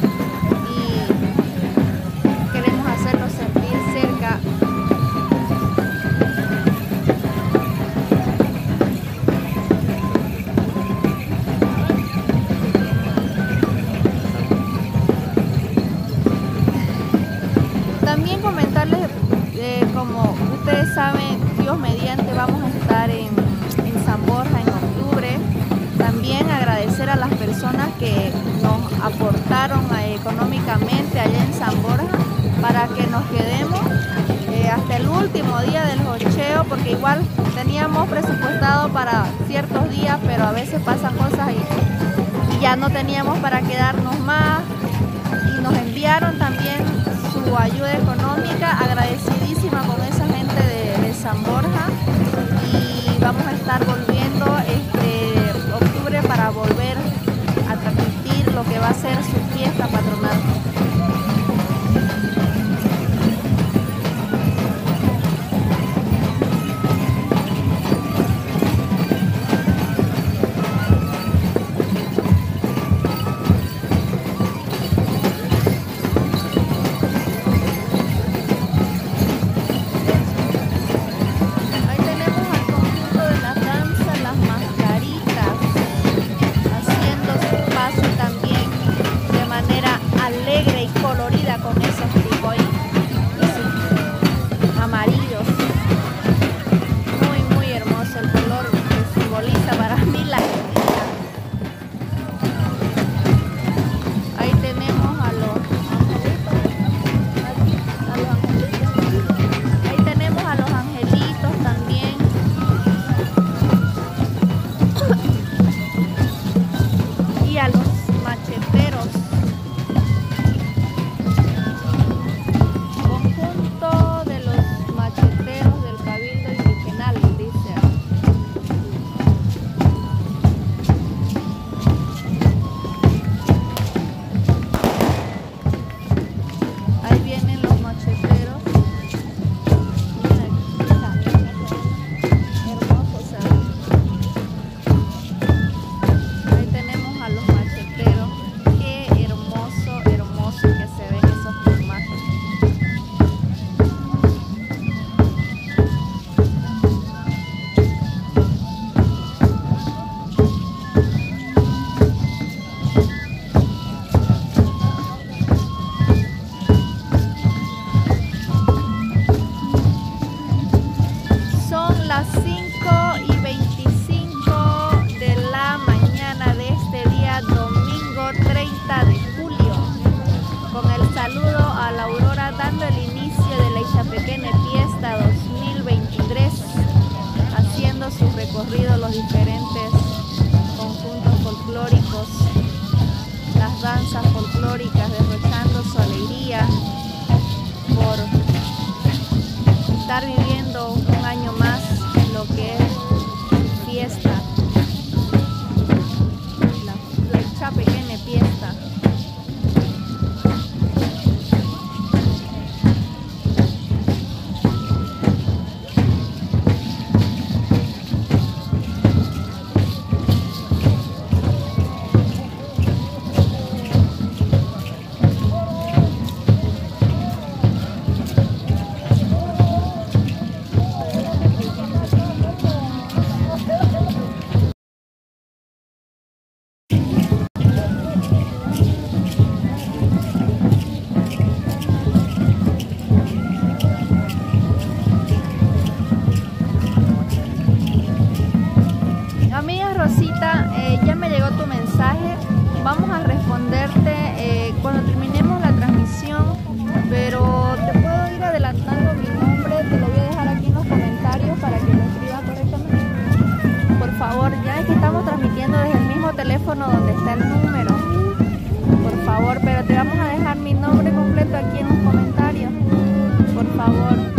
y queremos hacerlos sentir cerca. También comentarles, eh, como ustedes saben, Dios mediante vamos a estar en, en San Borja en octubre. También agradecer a las personas que nos aportaron eh, económicamente allá en San Borja para que nos quedemos eh, hasta el último día del jocheo, porque igual teníamos presupuestado para ciertos días, pero a veces pasan cosas y, y ya no teníamos para quedarnos más, y nos enviaron también su ayuda económica, agradecidísima con esa gente de, de San Borja, y vamos a estar volviendo este octubre para volver a transmitir lo que va a ser su fiesta patronal. recorrido los diferentes conjuntos folclóricos, las danzas folclóricas, derrochando su alegría por estar viviendo un año más lo que es fiesta, la flecha pequeña fiesta. Rosita, eh, ya me llegó tu mensaje. Vamos a responderte eh, cuando terminemos la transmisión, pero te puedo ir adelantando mi nombre, te lo voy a dejar aquí en los comentarios para que lo escribas correctamente. Por favor, ya es que estamos transmitiendo desde el mismo teléfono donde está el número. Por favor, pero te vamos a dejar mi nombre completo aquí en los comentarios. Por favor.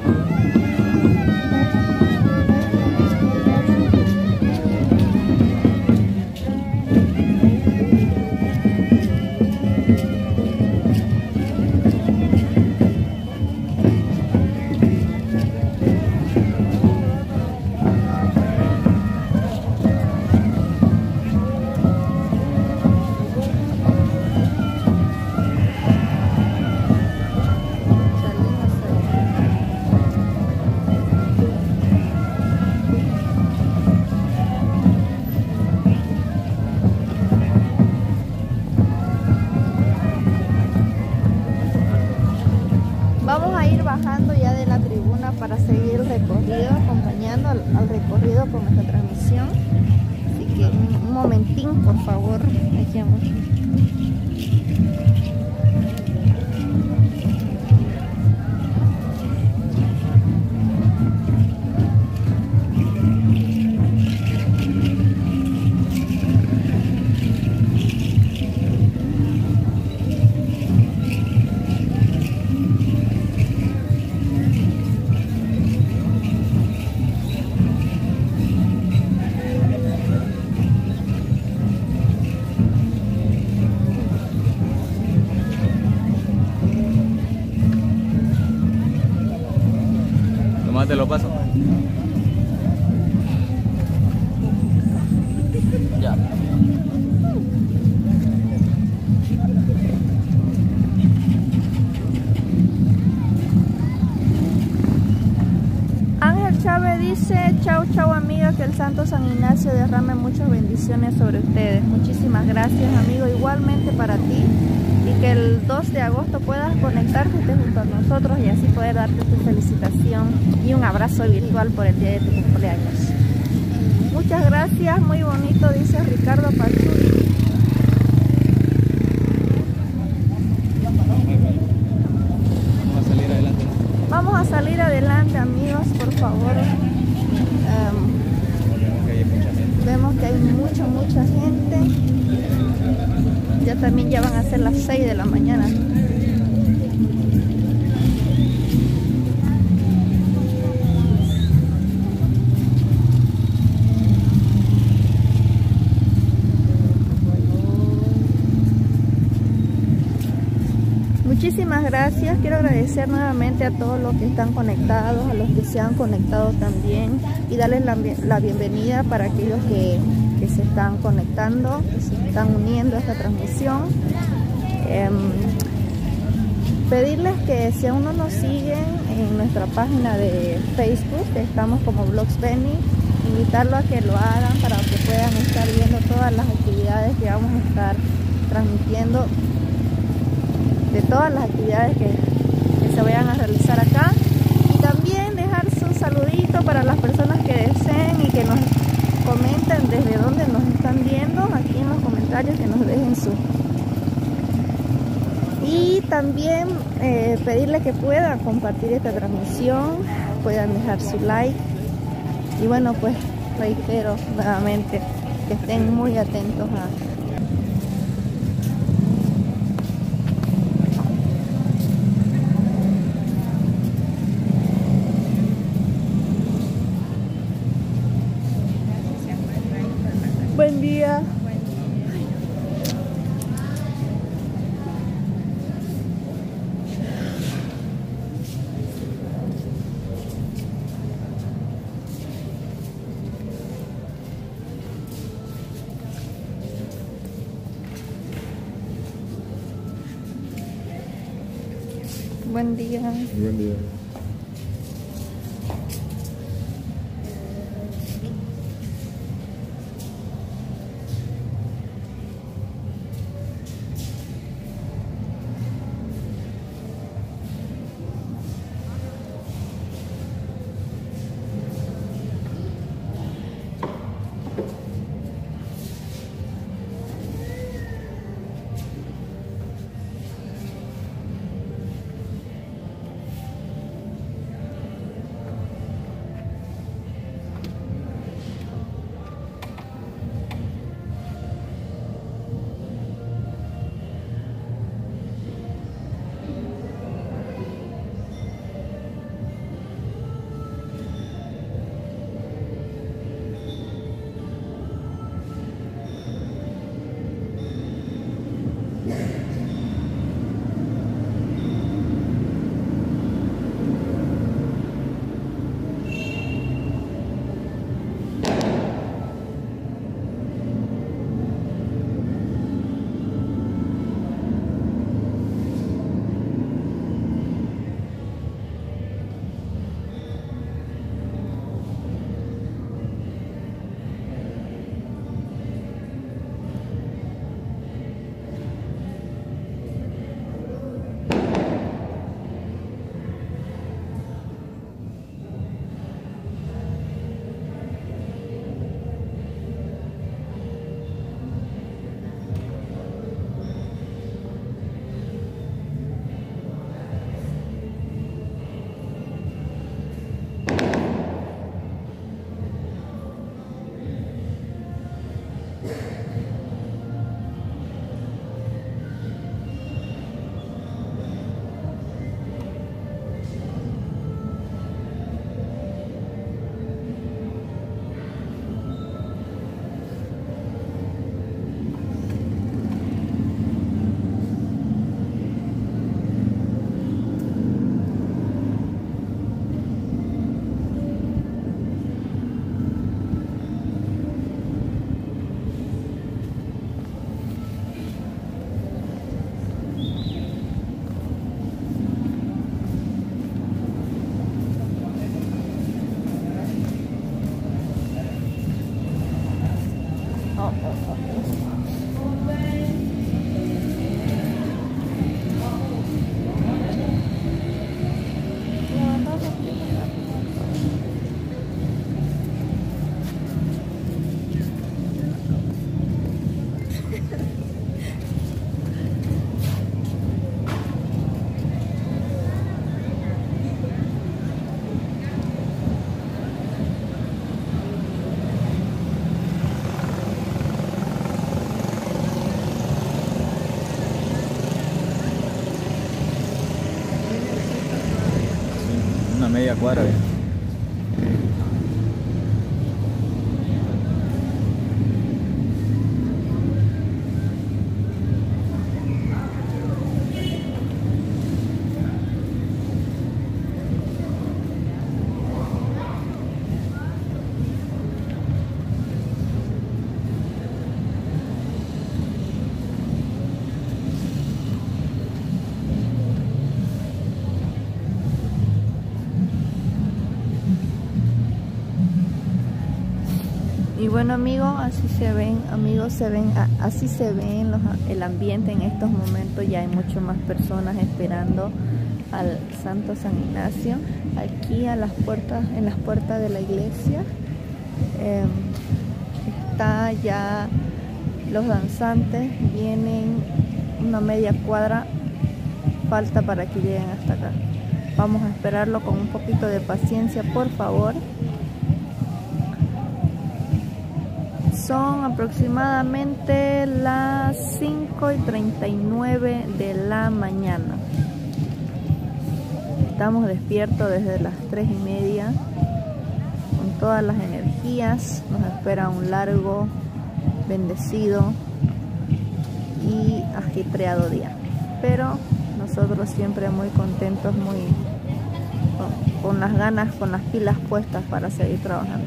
Vamos a ir bajando ya de la tribuna para seguir el recorrido, acompañando al, al recorrido con nuestra transmisión. Así que un, un momentín, por favor, dejemos. Te lo paso. Ya. Ángel Chávez dice: chau chau amiga, que el Santo San Ignacio derrame muchas bendiciones sobre ustedes. Muchísimas gracias amigo, igualmente para ti, y que el dos de agosto puedas conectarte junto a nosotros y así poder darte tu felicitación y un abrazo virtual por el día de tu cumpleaños. Muchas gracias, muy bonito, dice Ricardo Pachuri. Vamos a salir adelante. Vamos a salir adelante amigos, por favor. Um, vemos que hay mucha, mucha gente. Ya también ya van a ser las seis de la mañana. Muchísimas gracias, quiero agradecer nuevamente a todos los que están conectados, a los que se han conectado también, y darles la, la bienvenida para aquellos que, que se están conectando, que se están uniendo a esta transmisión. Eh, pedirles que si aún no nos siguen en nuestra página de Facebook, que estamos como Vlogs Benny, invitarlo a que lo hagan para que puedan estar viendo todas las actividades que vamos a estar transmitiendo, de todas las actividades que, que se vayan a realizar acá, y también dejar su saludito para las personas que deseen y que nos comenten desde dónde nos están viendo, aquí en los comentarios, que nos dejen su. Y también eh, pedirles que puedan compartir esta transmisión, puedan dejar su like, y bueno, pues reitero nuevamente que estén muy atentos a buen día. Buen día. Buen día. Media cuadra. ¿Bien? Y bueno amigos, así se ven, amigos, se ven, así se ve los, el ambiente en estos momentos. Ya hay mucho más personas esperando al Santo San Ignacio aquí a las puertas, en las puertas de la iglesia. Eh, está ya los danzantes, vienen una media cuadra, falta para que lleguen hasta acá. Vamos a esperarlo con un poquito de paciencia, por favor. Son aproximadamente las cinco y treinta y nueve de la mañana. Estamos despiertos desde las tres y media con todas las energías. Nos espera un largo, bendecido y ajetreado día, pero nosotros siempre muy contentos, muy con, con las ganas, con las pilas puestas para seguir trabajando.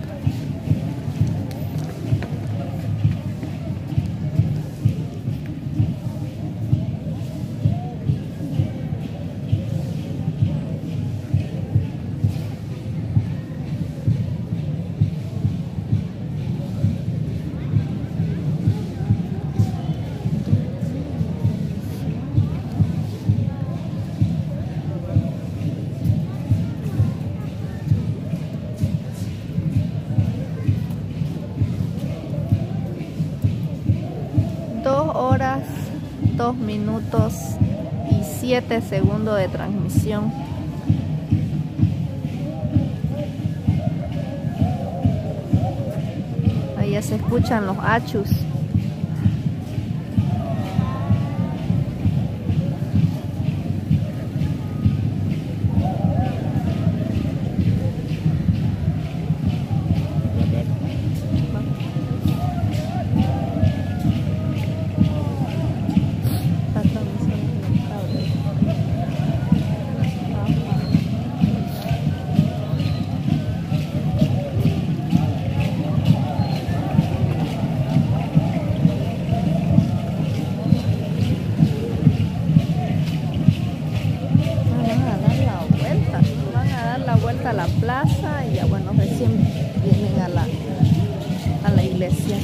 Dos horas, dos minutos y siete segundos de transmisión. Ahí ya se escuchan los achus. A la plaza y ya bueno, recién vienen a la a la iglesia.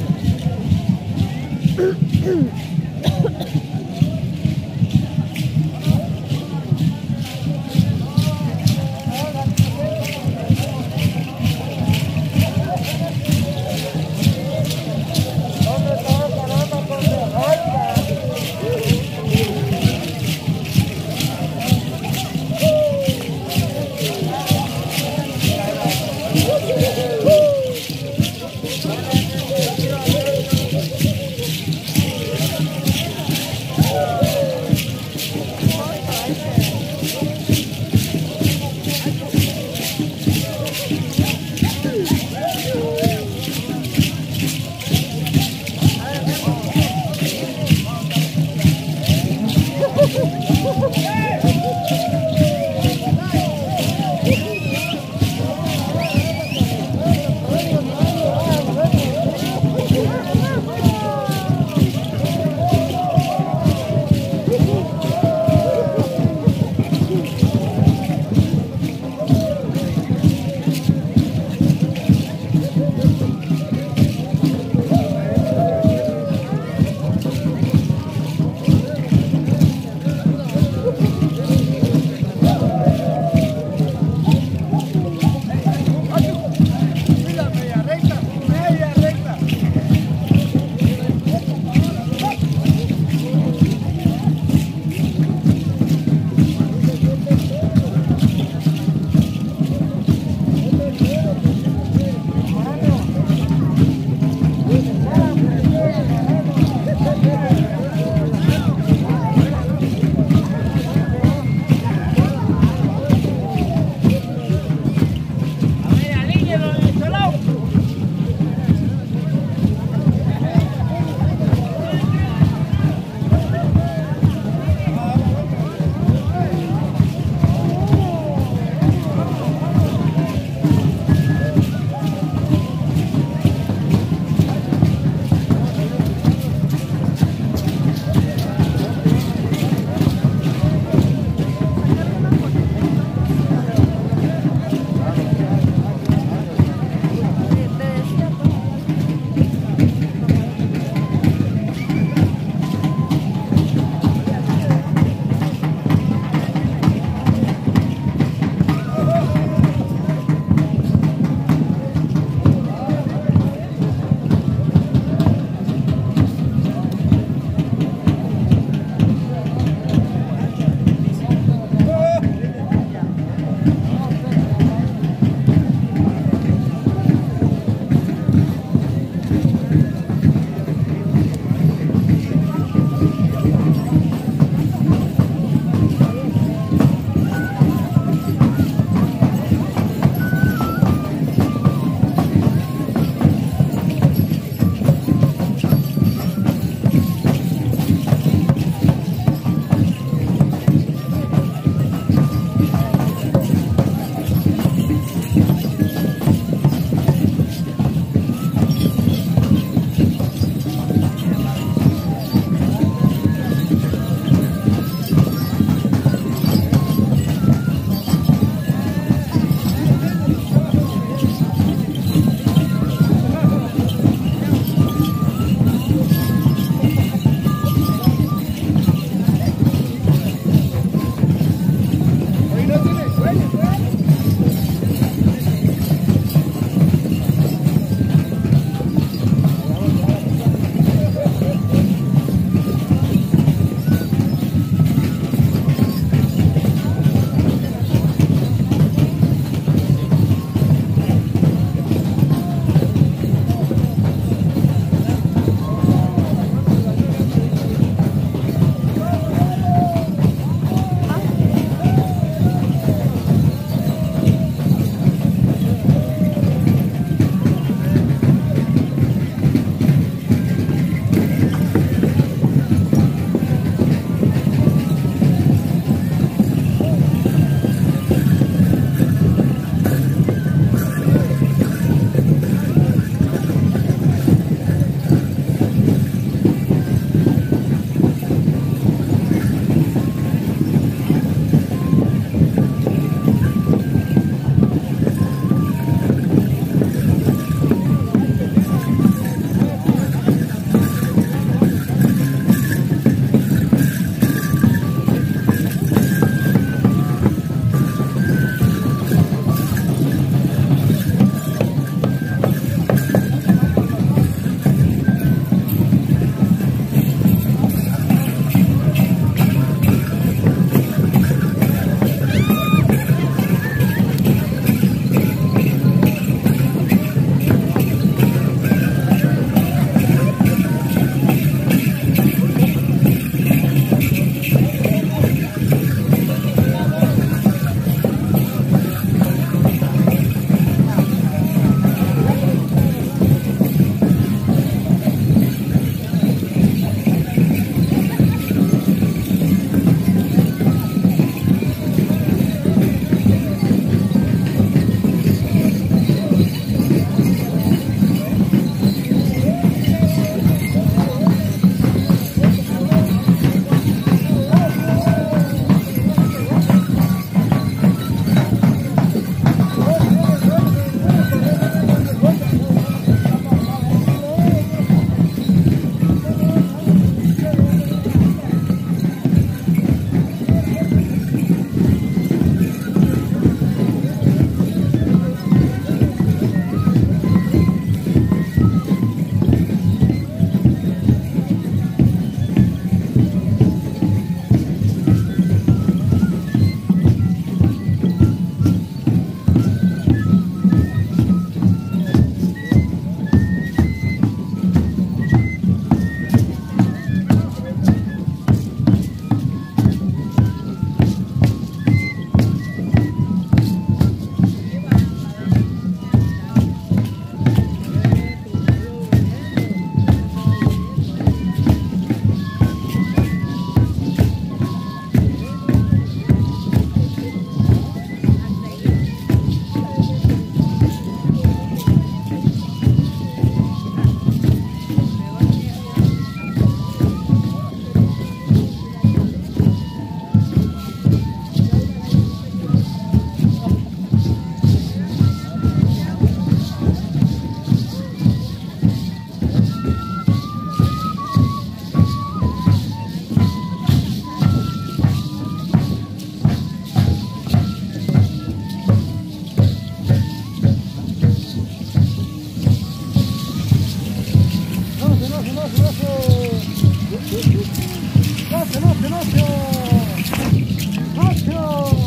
Nacho, Nacho, Nacho. Nacho.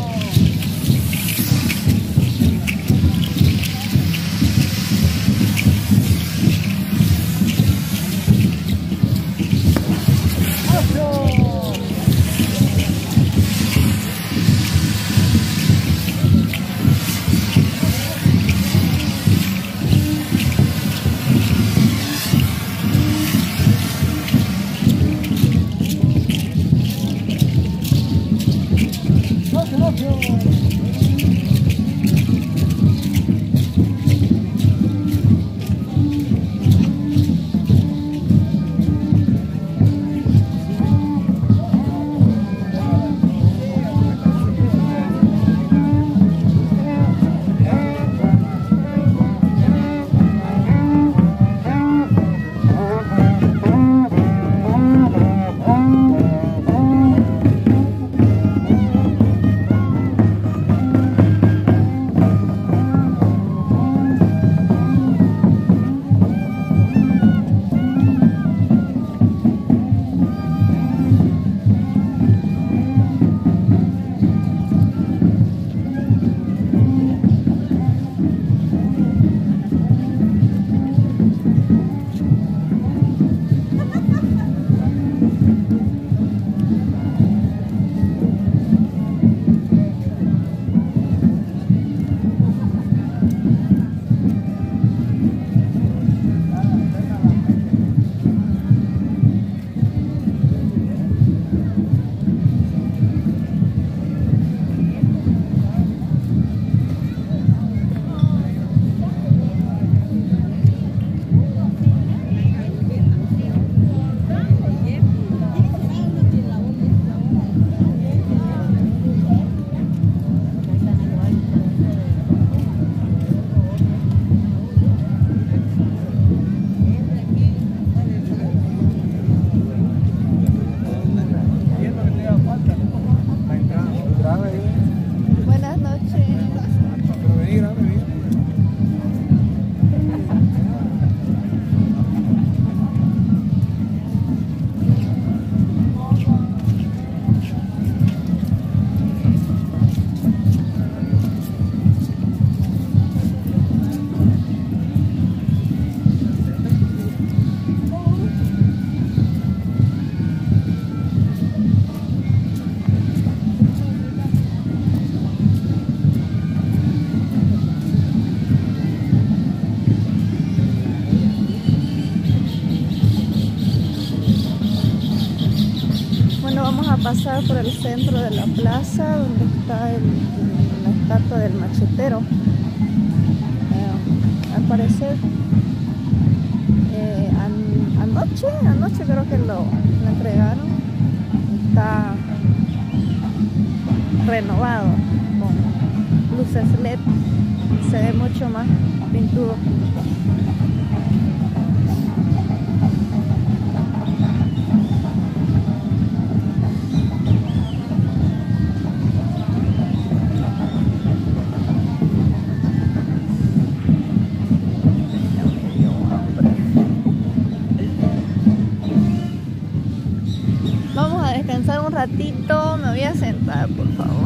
Pasar por el centro de la plaza donde está el, la estatua del machetero. Eh, al parecer eh, an, anoche, anoche creo que lo, lo entregaron. Está renovado con luces L E D, se ve mucho más pintudo. Un ratito, me voy a sentar, por favor.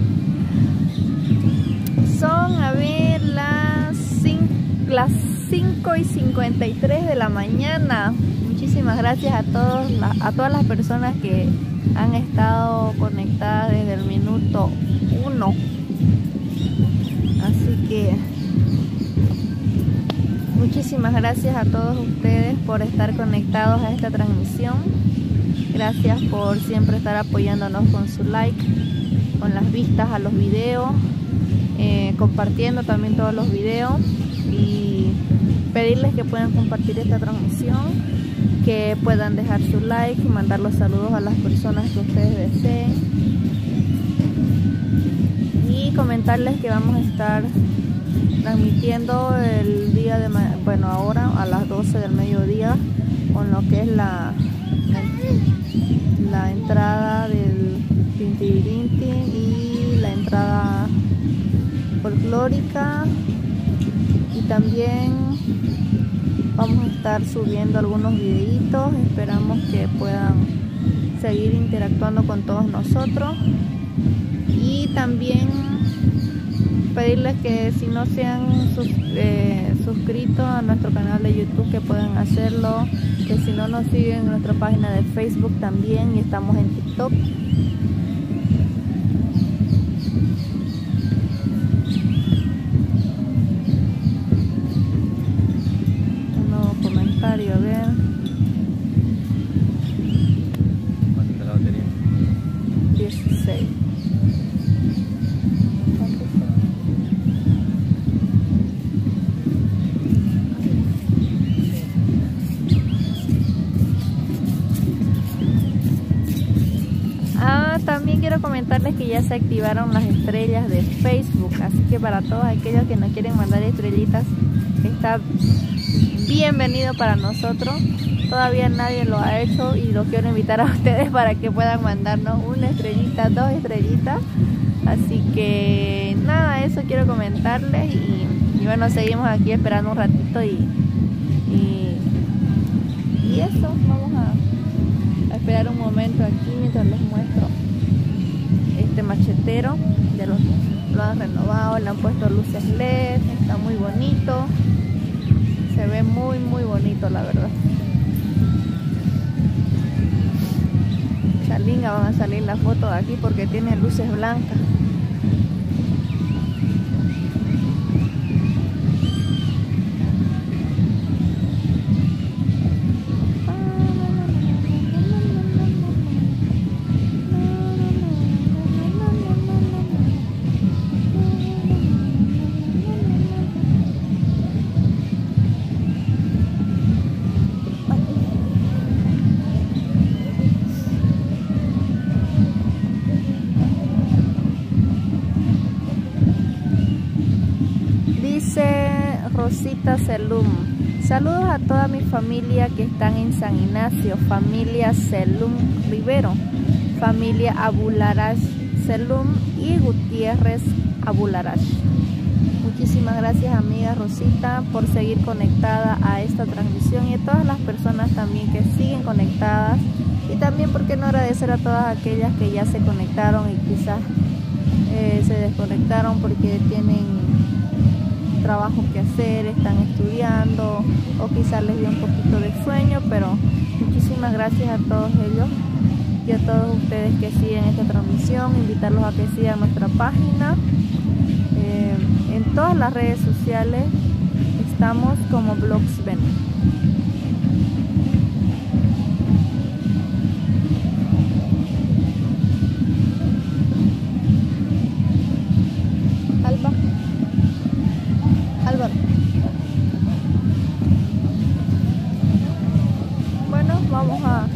Son, a ver, las cinco y cincuenta y tres de la mañana. Muchísimas gracias a todos, a todas las personas que han estado conectadas desde el minuto uno. Así que muchísimas gracias a todos ustedes por estar conectados a esta transmisión. Gracias por siempre estar apoyándonos con su like, con las vistas a los videos, eh, compartiendo también todos los videos y pedirles que puedan compartir esta transmisión, que puedan dejar su like y mandar los saludos a las personas que ustedes deseen y comentarles que vamos a estar transmitiendo el día de, bueno, ahora a las doce del mediodía con lo que es la la entrada del Tintirintin y la entrada folclórica, y también vamos a estar subiendo algunos videitos. Esperamos que puedan seguir interactuando con todos nosotros. Y también pedirles que si no se han sus, eh, suscrito a nuestro canal de YouTube, que puedan hacerlo, que si no nos siguen en nuestra página de Facebook también, y estamos en TikTok. Un nuevo comentario, a ver. ¿Cuánto está la batería? dieciséis. También quiero comentarles que ya se activaron las estrellas de Facebook, así que para todos aquellos que nos quieren mandar estrellitas, está bienvenido para nosotros. Todavía nadie lo ha hecho y los quiero invitar a ustedes para que puedan mandarnos una estrellita, dos estrellitas. Así que nada, eso quiero comentarles y, y bueno, seguimos aquí esperando un ratito y, y, y eso, vamos a, a esperar un momento aquí mientras les muestro este machetero. Ya lo, lo han renovado, le han puesto luces L E D, está muy bonito, se ve muy muy bonito, la verdad. Chalinga, van a salir las fotos de aquí porque tiene luces blancas. Rosita Selum, saludos a toda mi familia que están en San Ignacio, familia Selum Rivero, familia Abularash Selum y Gutiérrez Abularash. Muchísimas gracias, amiga Rosita, por seguir conectada a esta transmisión, y a todas las personas también que siguen conectadas, y también, por qué no, agradecer a todas aquellas que ya se conectaron y quizás eh, se desconectaron porque tienen trabajo que hacer, están estudiando o quizás les dio un poquito de sueño, pero muchísimas gracias a todos ellos y a todos ustedes que siguen esta transmisión. Invitarlos a que sigan nuestra página eh, en todas las redes sociales, estamos como Blogsven. Bueno, vamos a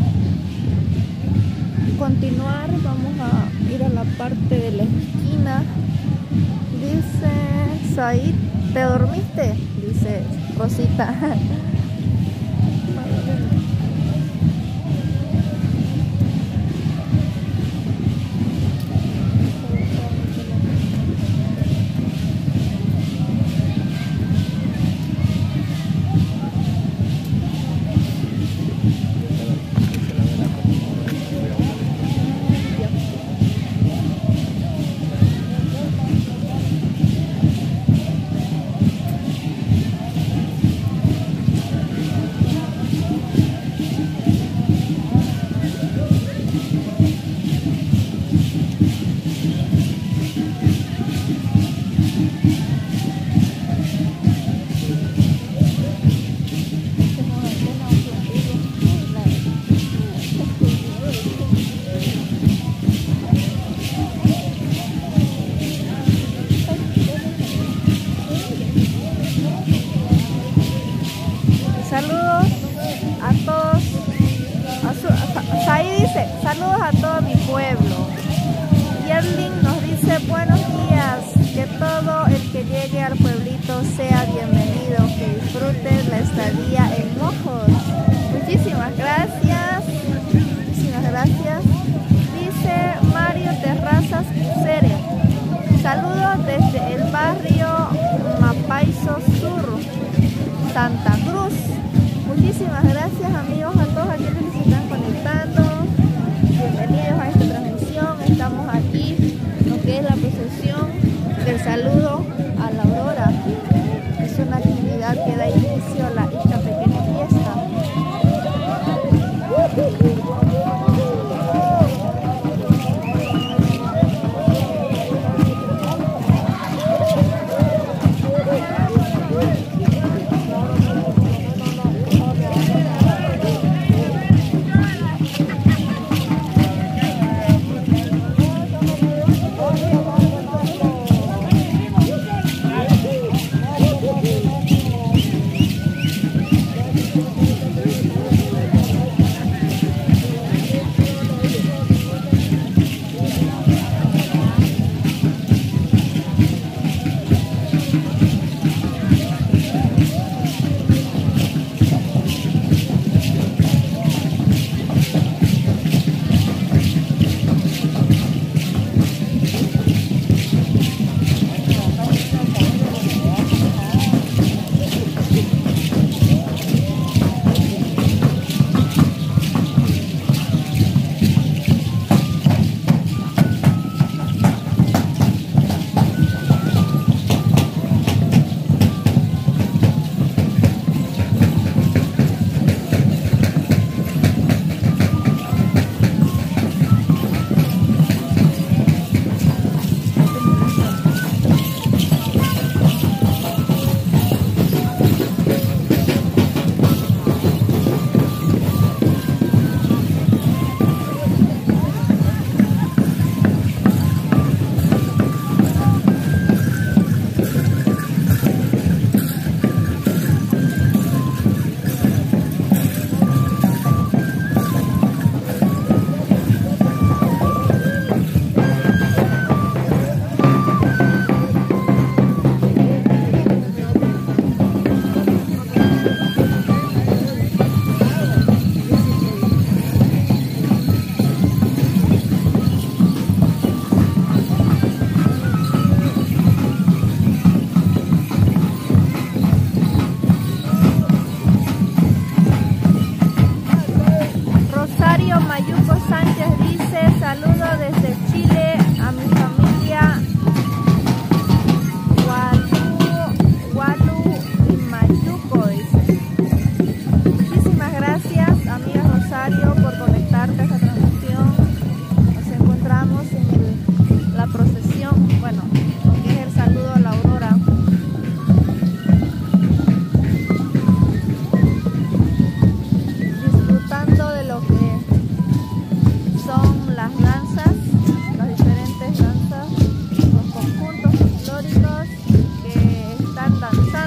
continuar, vamos a ir a la parte de la esquina. Dice Said, ¿te dormiste? Dice Rosita. Saludos a todos. A su, a, ahí dice, saludos a todo mi pueblo. Yerling nos dice, buenos días, que todo el que llegue al pueblito sea bienvenido, que disfrute la estadía en Mojos. Muchísimas gracias, muchísimas gracias. Dice Mario Terrazas Cere, saludos desde el barrio Mapaiso Sur, Santa Cruz. Muchísimas gracias amigos a todos aquellos que se están conectando. Bienvenidos a esta transmisión. Estamos aquí en lo que es la procesión del saludo a la aurora. Es una actividad que da inicio a la esta pequeña fiesta.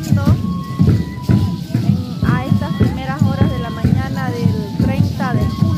De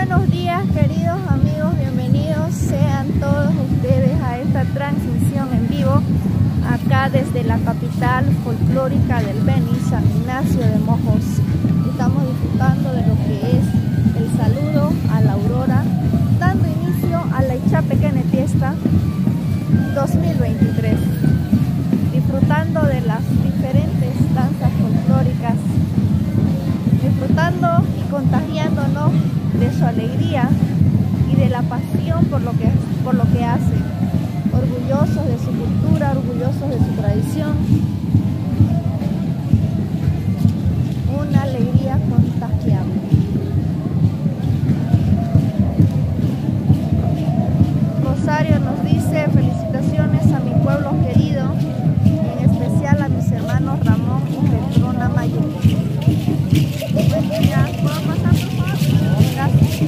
buenos días, queridos amigos, bienvenidos sean todos ustedes a esta transmisión en vivo acá desde la capital folclórica del Beni, San Ignacio de Mojos. Estamos disfrutando de lo que es el saludo a la aurora, dando inicio a la Ichapequene Fiesta dos mil veintitrés, disfrutando de las diferentes danzas folclóricas, disfrutando y contagiándonos de su alegría y de la pasión por lo que, por lo que hace, orgullosos de su cultura, orgullosos de su tradición, una alegría contagiable. Rosario nos dice: felicitaciones a mi pueblo querido, en especial a mis hermanos Ramón y Petrona Mayuki. Buen día, ¿puedo pasar por favor? Gracias.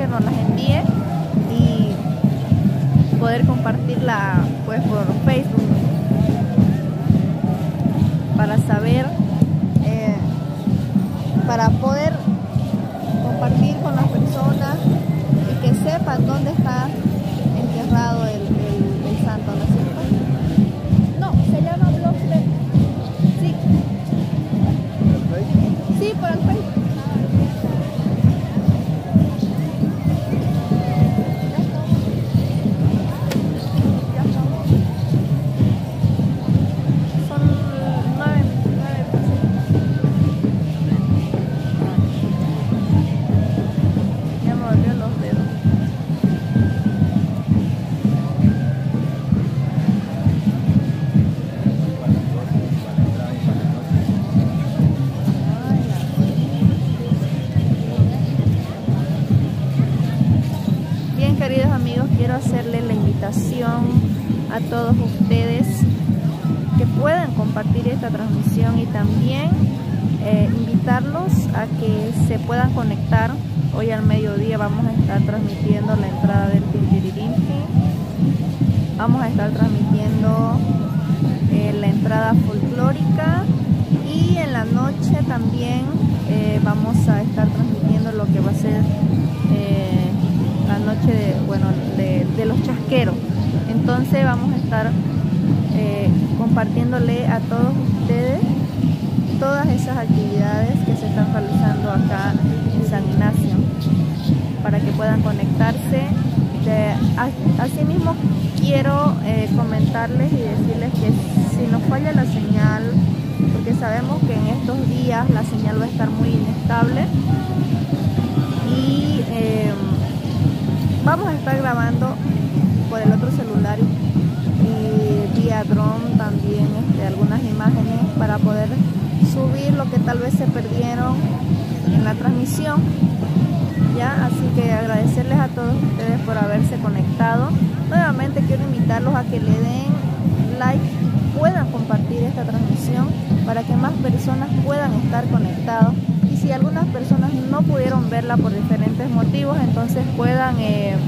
que nos las envíe y poder compartirla pues por Facebook para saber, eh, para poder compartir con las personas y que sepan dónde está enterrado el, el, el santo, ¿no es cierto? No, se llama Blockster. Sí. Sí, por el Facebook. Queridos amigos, quiero hacerles la invitación a todos ustedes que puedan compartir esta transmisión y también eh, invitarlos a que se puedan conectar. Hoy al mediodía vamos a estar transmitiendo la entrada del Pintiririmpi, vamos a estar transmitiendo eh, la entrada folclórica y en la noche también eh, vamos a estar transmitiendo lo que va a ser eh, la noche de, bueno, de, de los chasqueros. Entonces vamos a estar eh, compartiéndole a todos ustedes todas esas actividades que se están realizando acá en San Ignacio para que puedan conectarse. De, asimismo quiero eh, comentarles y decirles que si nos falla la señal, porque sabemos que en estos días la señal va a estar muy inestable y eh, vamos a estar grabando por el otro celular y vía dron también este, algunas imágenes para poder subir lo que tal vez se perdieron en la transmisión. Ya, así que agradecerles a todos ustedes por haberse conectado. Nuevamente quiero invitarlos a que le den like y puedan compartir esta transmisión para que más personas puedan estar conectados. Y si algunas personas no pudieron verla por diferentes motivos, entonces puedan eh,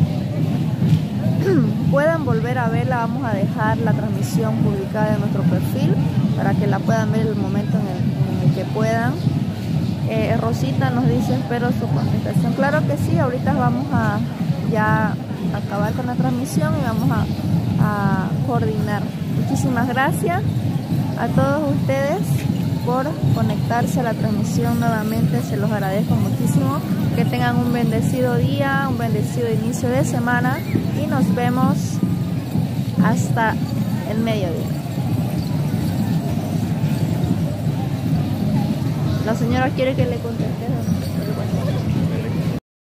puedan volver a verla. Vamos a dejar la transmisión publicada en nuestro perfil para que la puedan ver el momento en el, en el que puedan. eh, Rosita nos dice espero su contestación. Claro que sí, ahorita vamos a ya acabar con la transmisión y vamos a, a coordinar. Muchísimas gracias a todos ustedes por conectarse a la transmisión nuevamente, se los agradezco muchísimo. Que tengan un bendecido día, un bendecido inicio de semana y nos vemos hasta el mediodía. La señora quiere que le conteste.